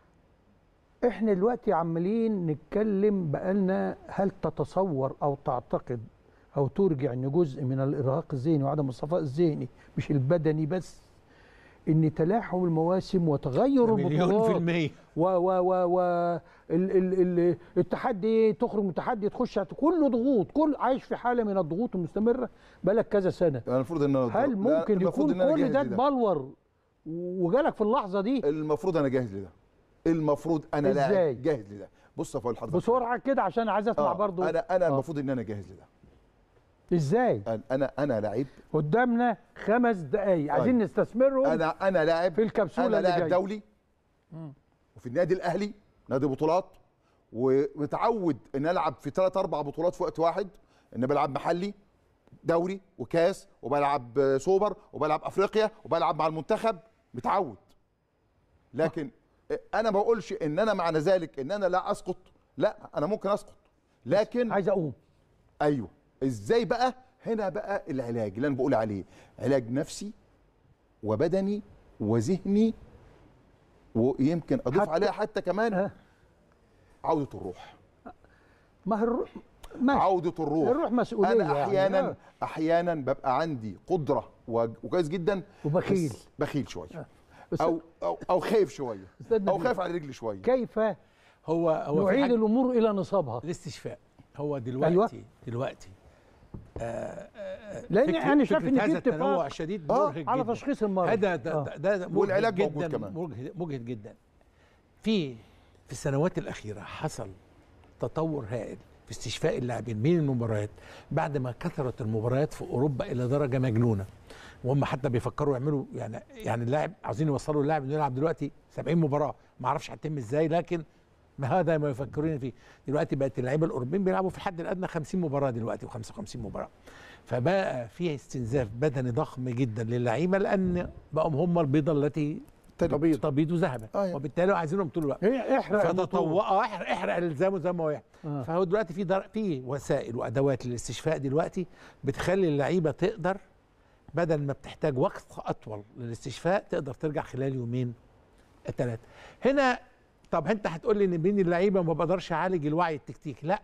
احنا دلوقتي عمالين نتكلم بقالنا، هل تتصور او تعتقد او ترجع ان جزء من الارهاق الذهني وعدم الصفاء الذهني مش البدني بس، ان تلاحم المواسم وتغير مليون في المية و و و و ال ال ال التحدي، تخرج من التحدي تخش كله ضغوط، كل عايش في حاله من الضغوط المستمره بقالك كذا سنه. المفروض ان هل ممكن يكون كل ده اتبلور وجالك في اللحظه دي؟ المفروض انا جاهز لده. المفروض انا لاعب جاهز لده. بص يا فؤاد حضرتك بسرعه كده عشان عايز اسمع. آه. برضو انا انا آه. المفروض ان انا جاهز لده. ازاي؟ انا انا لاعب قدامنا خمس دقايق عايزين طيب. نستثمرهم. انا انا لاعب في الكبسوله انا اللي لاعب دولي مم. وفي النادي الاهلي نادي بطولات، ومتعود ان العب في ثلاث اربع بطولات في وقت واحد، ان بلعب محلي دوري وكاس وبلعب سوبر وبلعب افريقيا وبلعب مع المنتخب، متعود. لكن انا ما بقولش ان انا معنى ذلك ان انا لا اسقط، لا انا ممكن اسقط لكن عايز اقوم. ايوه ازاي بقى؟ هنا بقى العلاج اللي انا بقول عليه، علاج نفسي وبدني وذهني، ويمكن اضيف حتى عليها حتى كمان أه. عوده الروح. ما الروح ماشي. عوده الروح الروح مسؤوليه. انا احيانا يعني. أه. احيانا ببقى عندي قدره وكويس جدا وبخيل، بخيل شويه أه. او او او خايف شويه او خايف على رجلي شويه. كيف هو هو نعيد الامور الى نصابها؟ الاستشفاء. هو دلوقتي أيوة. دلوقتي آه آه لان انا شايف ان في اتفاق شديد مرهق جدا على تشخيص المرض. هذا ده, آه. ده, ده والعلاج جدا موجود كمان مجهد, مجهد جدا. في في السنوات الاخيره حصل تطور هائل في استشفاء اللاعبين من المباريات بعد ما كثرت المباريات في اوروبا الى درجه مجنونه، وهم حتى بيفكروا يعملوا يعني يعني اللاعب عاوزين يوصلوا اللاعب انه يلعب دلوقتي سبعين مباراه، ما اعرفش هتتم ازاي، لكن ما هذا ما يفكرون فيه. دلوقتي بقت اللعيبه الاوروبيين بيلعبوا في الحد الادنى خمسين مباراه دلوقتي وخمسة وخمسين مباراه، فبقى فيها استنزاف بدني ضخم جدا للعيبه، لان بقوا هم البيضه التي تبيض تبيض ذهبا، آه وبالتالي عايزينهم طول الوقت احرق فتطوع اه احرق احرق الالزام زي ما هو آه. فهو دلوقتي في در... في وسائل وادوات للاستشفاء دلوقتي بتخلي اللعيبه تقدر بدل ما بتحتاج وقت اطول للاستشفاء تقدر ترجع خلال يومين ثلاثه. هنا طب انت هتقول لي ان بين اللعيبه ما بقدرش اعالج الوعي التكتيكي، لا،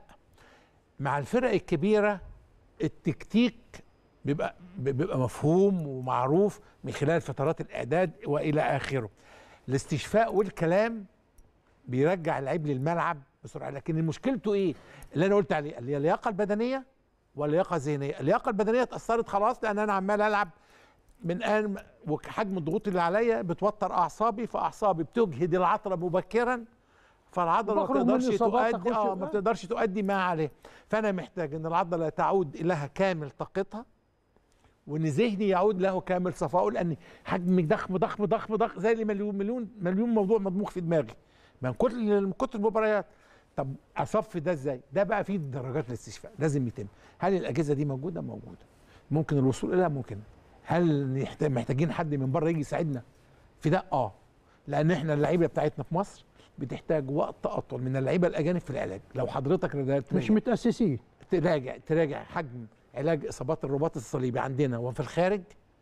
مع الفرق الكبيره التكتيك بيبقى بيبقى مفهوم ومعروف من خلال فترات الاعداد والى اخره. الاستشفاء والكلام بيرجع اللعيب للملعب بسرعه، لكن مشكلته ايه؟ اللي انا قلت عليه اللي هي اللياقه البدنيه واللياقه الذهنيه. اللياقه البدنيه اتاثرت خلاص لان انا عمال العب من ان وحجم الضغوط اللي عليا بتوتر اعصابي، فاعصابي بتجهد العضله مبكرا، فالعضله ما تقدرش تؤدي اه ما بتقدرش تؤدي ما عليه. فانا محتاج ان العضله تعود لها كامل طاقتها، وان ذهني يعود له كامل صفائه، لان حجمي ضخم ضخم ضخم ضخم زي اللي مليون مليون مليون موضوع مضموخ في دماغي من كتر من كتر المباريات. طب اصفي ده ازاي؟ ده بقى فيه درجات الاستشفاء لازم يتم. هل الاجهزه دي موجوده؟ موجوده. ممكن الوصول اليها؟ ممكن. هل محتاجين حد من بره يجي يساعدنا في ده؟ اه، لان احنا اللعيبه بتاعتنا في مصر بتحتاج وقت اطول من اللعيبه الاجانب في العلاج. لو حضرتك مش متاسسين تراجع تراجع حجم علاج اصابات الرباط الصليبي عندنا وفي الخارج،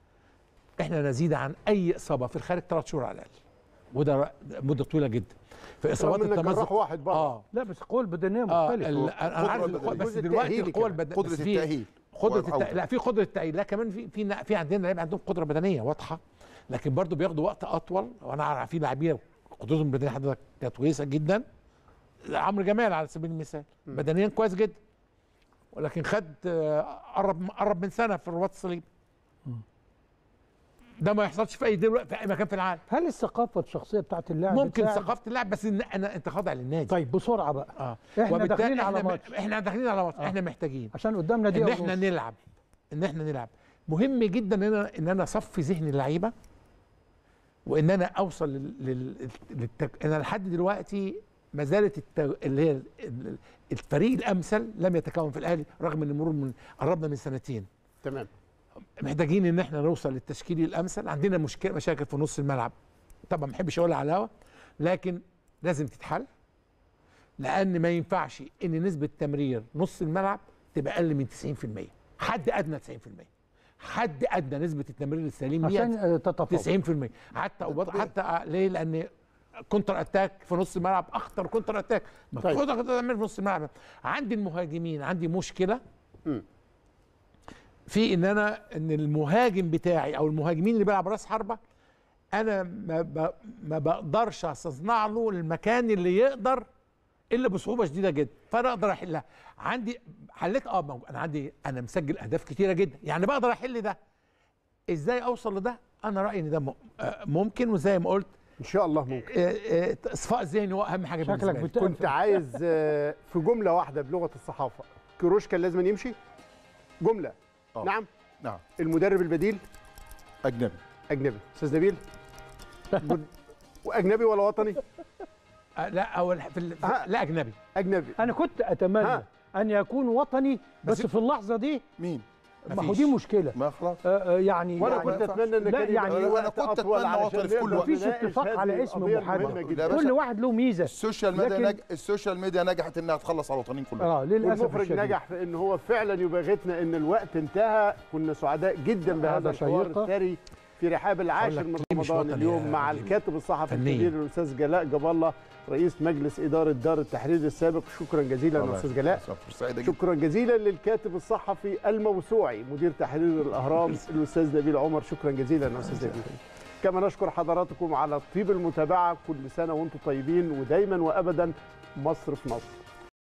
احنا نزيد عن اي اصابه في الخارج ثلاث شهور على الاقل، وده مده طويله جدا. في اصابات التمزق واحد بقى. اه لا بس القوه البدنيه مختلفه. آه انا عارف بس دلوقتي القوه البدنيه قدره التاهيل قدره التأهيل. لا في قدره التأهيل، لا كمان في في في عندنا لعيبه عندهم قدره بدنيه واضحه، لكن برضو بياخدوا وقت اطول. وانا عارف في لاعبين قدرتهم البدنيه حضرتك كانت كويسه جدا، عمرو جمال على سبيل المثال بدنيا كويس جدا، ولكن خد قرب قرب من سنه في الرباط الصليبي. ده ما يحصلش في اي دول في اي مكان في العالم. هل الثقافه الشخصيه بتاعت اللاعب ممكن ثقافه اللاعب، بس إن انا انت خاضع للنادي. طيب بسرعه بقى. اه احنا داخلين على ماتش. احنا داخلين على ماتش. آه. احنا محتاجين عشان قدامنا دي ان احنا نلعب ان احنا نلعب مهم جدا ان انا ان انا اصفي ذهن اللعيبه، وان انا اوصل لل للتك... انا لحد دلوقتي ما زالت الت... اللي هي الفريق الامثل لم يتكون في الاهلي رغم ان مرور من قربنا من سنتين. تمام. محتاجين ان احنا نوصل للتشكيل الامثل. عندنا مشكله مشاكل في نص الملعب طبعا ما بحبش اقولها على الهوا، لكن لازم تتحل. لان ما ينفعش ان نسبه تمرير نص الملعب تبقى اقل من تسعين في المية، حد ادنى تسعين في المية، حد ادنى نسبه التمرير السليم عشان تتفوق تسعين في المية. حتى حتى ليه؟ لان كونتر اتاك في نص الملعب اخطر كونتر اتاك المفروض طيب. تعمل في نص الملعب. عندي المهاجمين عندي مشكله م. في ان انا ان المهاجم بتاعي او المهاجمين اللي بيلعب راس حربه انا ما ما بقدرش اصنع له المكان اللي يقدر الا بصعوبه شديده جدا، فانا اقدر احلها. عندي حليت اه انا عندي انا مسجل اهداف كتيره جدا، يعني بقدر احل ده. ازاي اوصل لده؟ انا رايي ان ده ممكن، وزي ما قلت ان شاء الله ممكن. اصفاء الذهن هو اهم حاجه بالنسبه لي. كنت عايز في جمله واحده بلغه الصحافه، كيروش كان لازم يمشي جمله. أوه. نعم نعم. المدرب البديل اجنبي. اجنبي. استاذ نبيل واجنبي ولا وطني؟ لا او في ال... لا اجنبي. اجنبي. انا كنت اتمنى ها. ان يكون وطني، بس, بس في اللحظه دي مين؟ ما هو دي مشكله. ما خلاص. آه يعني وانا كنت اتمنى ان كان يعني انا كنت اتمنى وطني في كل وقت. مفيش اتفاق على اسم محدد، كل واحد له ميزه. السوشيال ميديا نج... السوشيال ميديا نجحت انها تخلص على الوطنيين كلهم. اه للاسف. والمخرج نجح في ان هو فعلا يباغتنا ان الوقت انتهى. كنا سعداء جدا بهذا الحوار الثري في رحاب العاشر من رمضان اليوم مع الكاتب الصحفي الكبير الاستاذ جلاء جاب الله رئيس مجلس اداره دار التحرير السابق. شكرا جزيلا استاذ جلاء. شكرا جزيلا للكاتب الصحفي الموسوعي مدير تحرير الاهرام الاستاذ نبيل عمر. شكرا جزيلا استاذ نبيل. كما نشكر حضراتكم على طيب المتابعه. كل سنه وانتم طيبين، ودايما وابدا مصر في مصر.